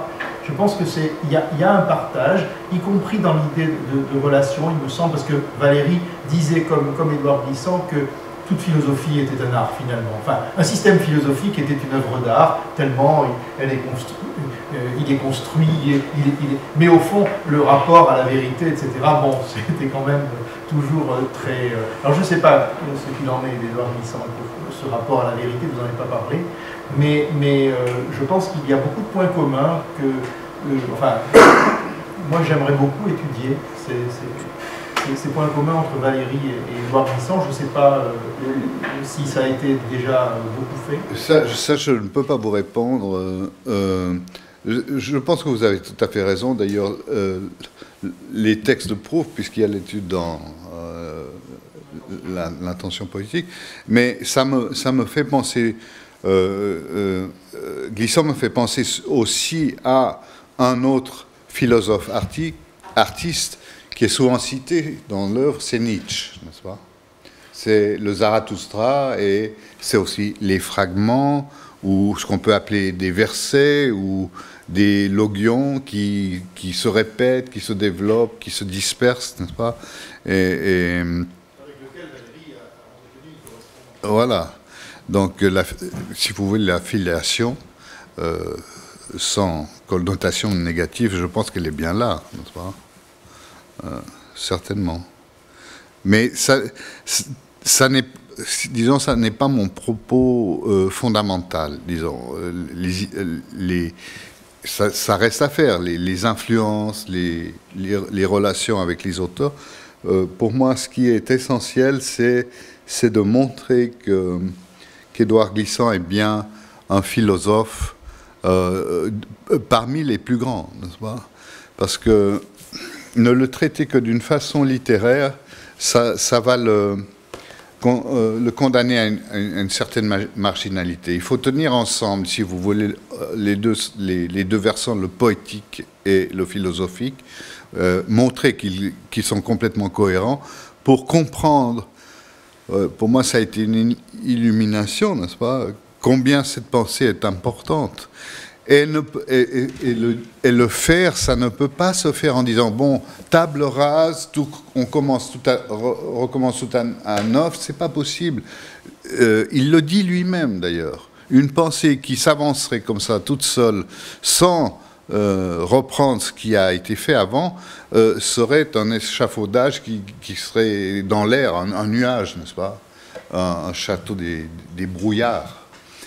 Je pense que c'est, il y a, y a un partage, y compris dans l'idée de, de, de relation, il me semble, parce que Valérie disait, comme, comme Édouard Glissant, que toute philosophie était un art finalement. Enfin, un système philosophique était une œuvre d'art, tellement il, elle est construit, euh, il est construit, il est, il est, il est... mais au fond, le rapport à la vérité, et cetera, bon, c'était quand même toujours très... Euh... Alors je ne sais pas ce qu'il en est d'Édouard Glissant, ce rapport à la vérité, vous n'en avez pas parlé, mais, mais euh, je pense qu'il y a beaucoup de points communs que... Euh, enfin, moi j'aimerais beaucoup étudier ces, ces, ces points communs entre Valérie et Édouard Glissant. Je ne sais pas euh, si ça a été déjà beaucoup fait. Ça, ça je ne peux pas vous répondre. Euh, je, je pense que vous avez tout à fait raison. D'ailleurs, euh, les textes le prouvent, puisqu'il y a l'étude dans euh, l'intention politique. Mais ça me, ça me fait penser... Euh, euh, Glissant me fait penser aussi à un autre philosophe arti artiste qui est souvent cité dans l'œuvre, c'est Nietzsche, n'est-ce pas? C'est le Zarathustra et c'est aussi les fragments ou ce qu'on peut appeler des versets ou des logions qui, qui se répètent, qui se développent, qui se dispersent, n'est-ce pas? Et, et, avec lequel Valérie a entretenu. Voilà. Donc, la, si vous voulez, la filiation, euh, sans connotation négative, je pense qu'elle est bien là, n'est-ce pas? Euh, certainement. Mais ça, ça n'est, disons, ça n'est pas mon propos euh, fondamental, disons. Les, les, ça, ça reste à faire, les, les influences, les, les, les relations avec les auteurs. Euh, pour moi, ce qui est essentiel, c'est, c'est de montrer que qu'Édouard Glissant est bien un philosophe euh, parmi les plus grands, n'est-ce pas? Parce que ne le traiter que d'une façon littéraire, ça, ça va le, con, euh, le condamner à une, à une certaine marginalité. Il faut tenir ensemble, si vous voulez, les deux, les, les deux versants, le poétique et le philosophique, euh, montrer qu'ils qu'ils sont complètement cohérents pour comprendre. Pour moi, ça a été une illumination, n'est-ce pas? Combien cette pensée est importante. Et, ne, et, et, et, le, et le faire, ça ne peut pas se faire en disant, bon, table rase, tout, on commence tout à, recommence tout à, à neuf, c'est pas possible. Euh, il le dit lui-même, d'ailleurs. Une pensée qui s'avancerait comme ça, toute seule, sans... Euh, reprendre ce qui a été fait avant, euh, serait un échafaudage qui, qui serait dans l'air, un, un nuage, n'est-ce pas? Un, un château des, des brouillards.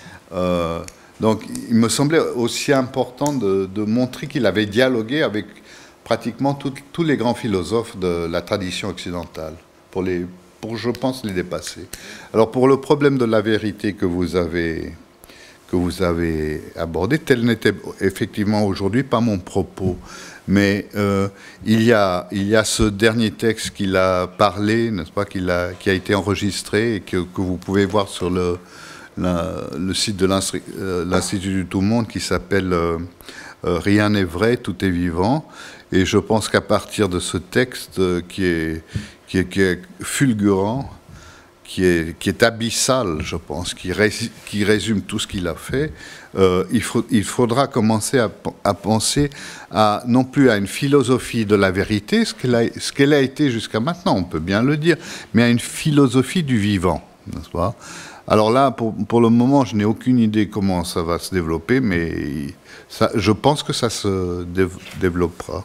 Euh, donc, il me semblait aussi important de, de montrer qu'il avait dialogué avec pratiquement tout, tous les grands philosophes de la tradition occidentale, pour, les, pour, je pense, les dépasser. Alors, pour le problème de la vérité que vous avez... que vous avez abordé, tel n'était effectivement aujourd'hui pas mon propos, mais euh, il, y a, il y a ce dernier texte qu'il a parlé, n'est-ce pas, qu'il a, qui a été enregistré et que, que vous pouvez voir sur le, la, le site de l'Institut du Tout-Monde qui s'appelle euh, euh, « Rien n'est vrai, tout est vivant ». Et je pense qu'à partir de ce texte euh, qui, est, qui, est, qui est fulgurant, Qui est, qui est abyssal, je pense, qui, ré, qui résume tout ce qu'il a fait, euh, il, faut, il faudra commencer à, à penser à, non plus à une philosophie de la vérité, ce qu'elle a, ce qu'elle a été jusqu'à maintenant, on peut bien le dire, mais à une philosophie du vivant, n'est-ce pas? Alors là, pour, pour le moment, je n'ai aucune idée comment ça va se développer, mais ça, je pense que ça se dé, développera.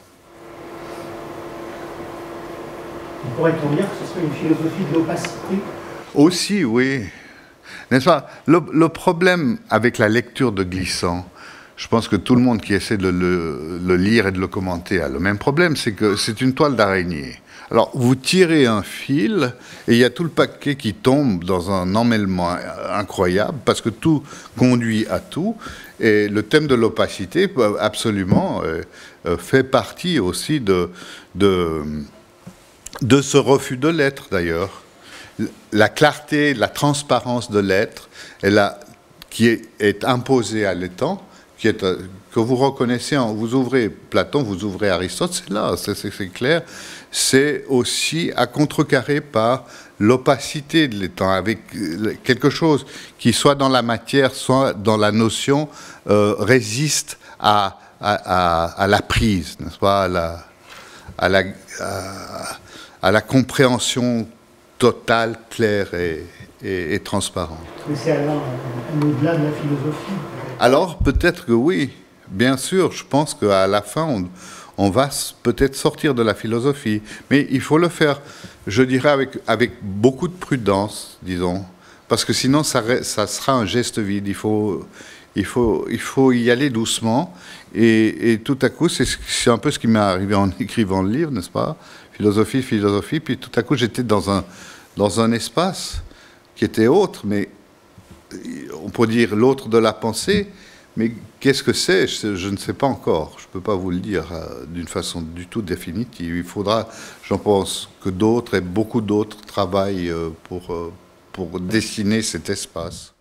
Pourrait-on dire que ce serait une philosophie de l'opacité? Aussi, oui. N'est-ce pas? Le, le problème avec la lecture de Glissant, je pense que tout le monde qui essaie de le, le lire et de le commenter a le même problème, c'est que c'est une toile d'araignée. Alors, vous tirez un fil et il y a tout le paquet qui tombe dans un emmêlement incroyable parce que tout conduit à tout. Et le thème de l'opacité, absolument, euh, fait partie aussi de, de, de ce refus de l'être, d'ailleurs. La clarté, la transparence de l'être, qui est, est imposée à l'étant, qui est, que vous reconnaissez, en, vous ouvrez Platon, vous ouvrez Aristote, c'est là, c'est clair, c'est aussi à contrecarrer par l'opacité de l'étant, avec quelque chose qui, soit dans la matière, soit dans la notion, euh, résiste à à, à, à la prise, n'est-ce pas, à la, à, la, à, à la compréhension totale, claire et, et, et transparente. Mais c'est alors un au-delà de la philosophie. Alors peut-être que oui, bien sûr, je pense qu'à la fin, on, on va peut-être sortir de la philosophie, mais il faut le faire, je dirais, avec, avec beaucoup de prudence, disons, parce que sinon ça, ça sera un geste vide. Il faut, il faut, il faut y aller doucement, et, et tout à coup, c'est un peu ce qui m'est arrivé en écrivant le livre, n'est-ce pas? Philosophie, philosophie, puis tout à coup j'étais dans un, dans un espace qui était autre, mais on peut dire l'autre de la pensée, mais qu'est-ce que c'est? je, je ne sais pas encore, je ne peux pas vous le dire euh, d'une façon du tout définitive. Il faudra, j'en pense, que d'autres et beaucoup d'autres travaillent euh, pour, euh, pour dessiner cet espace.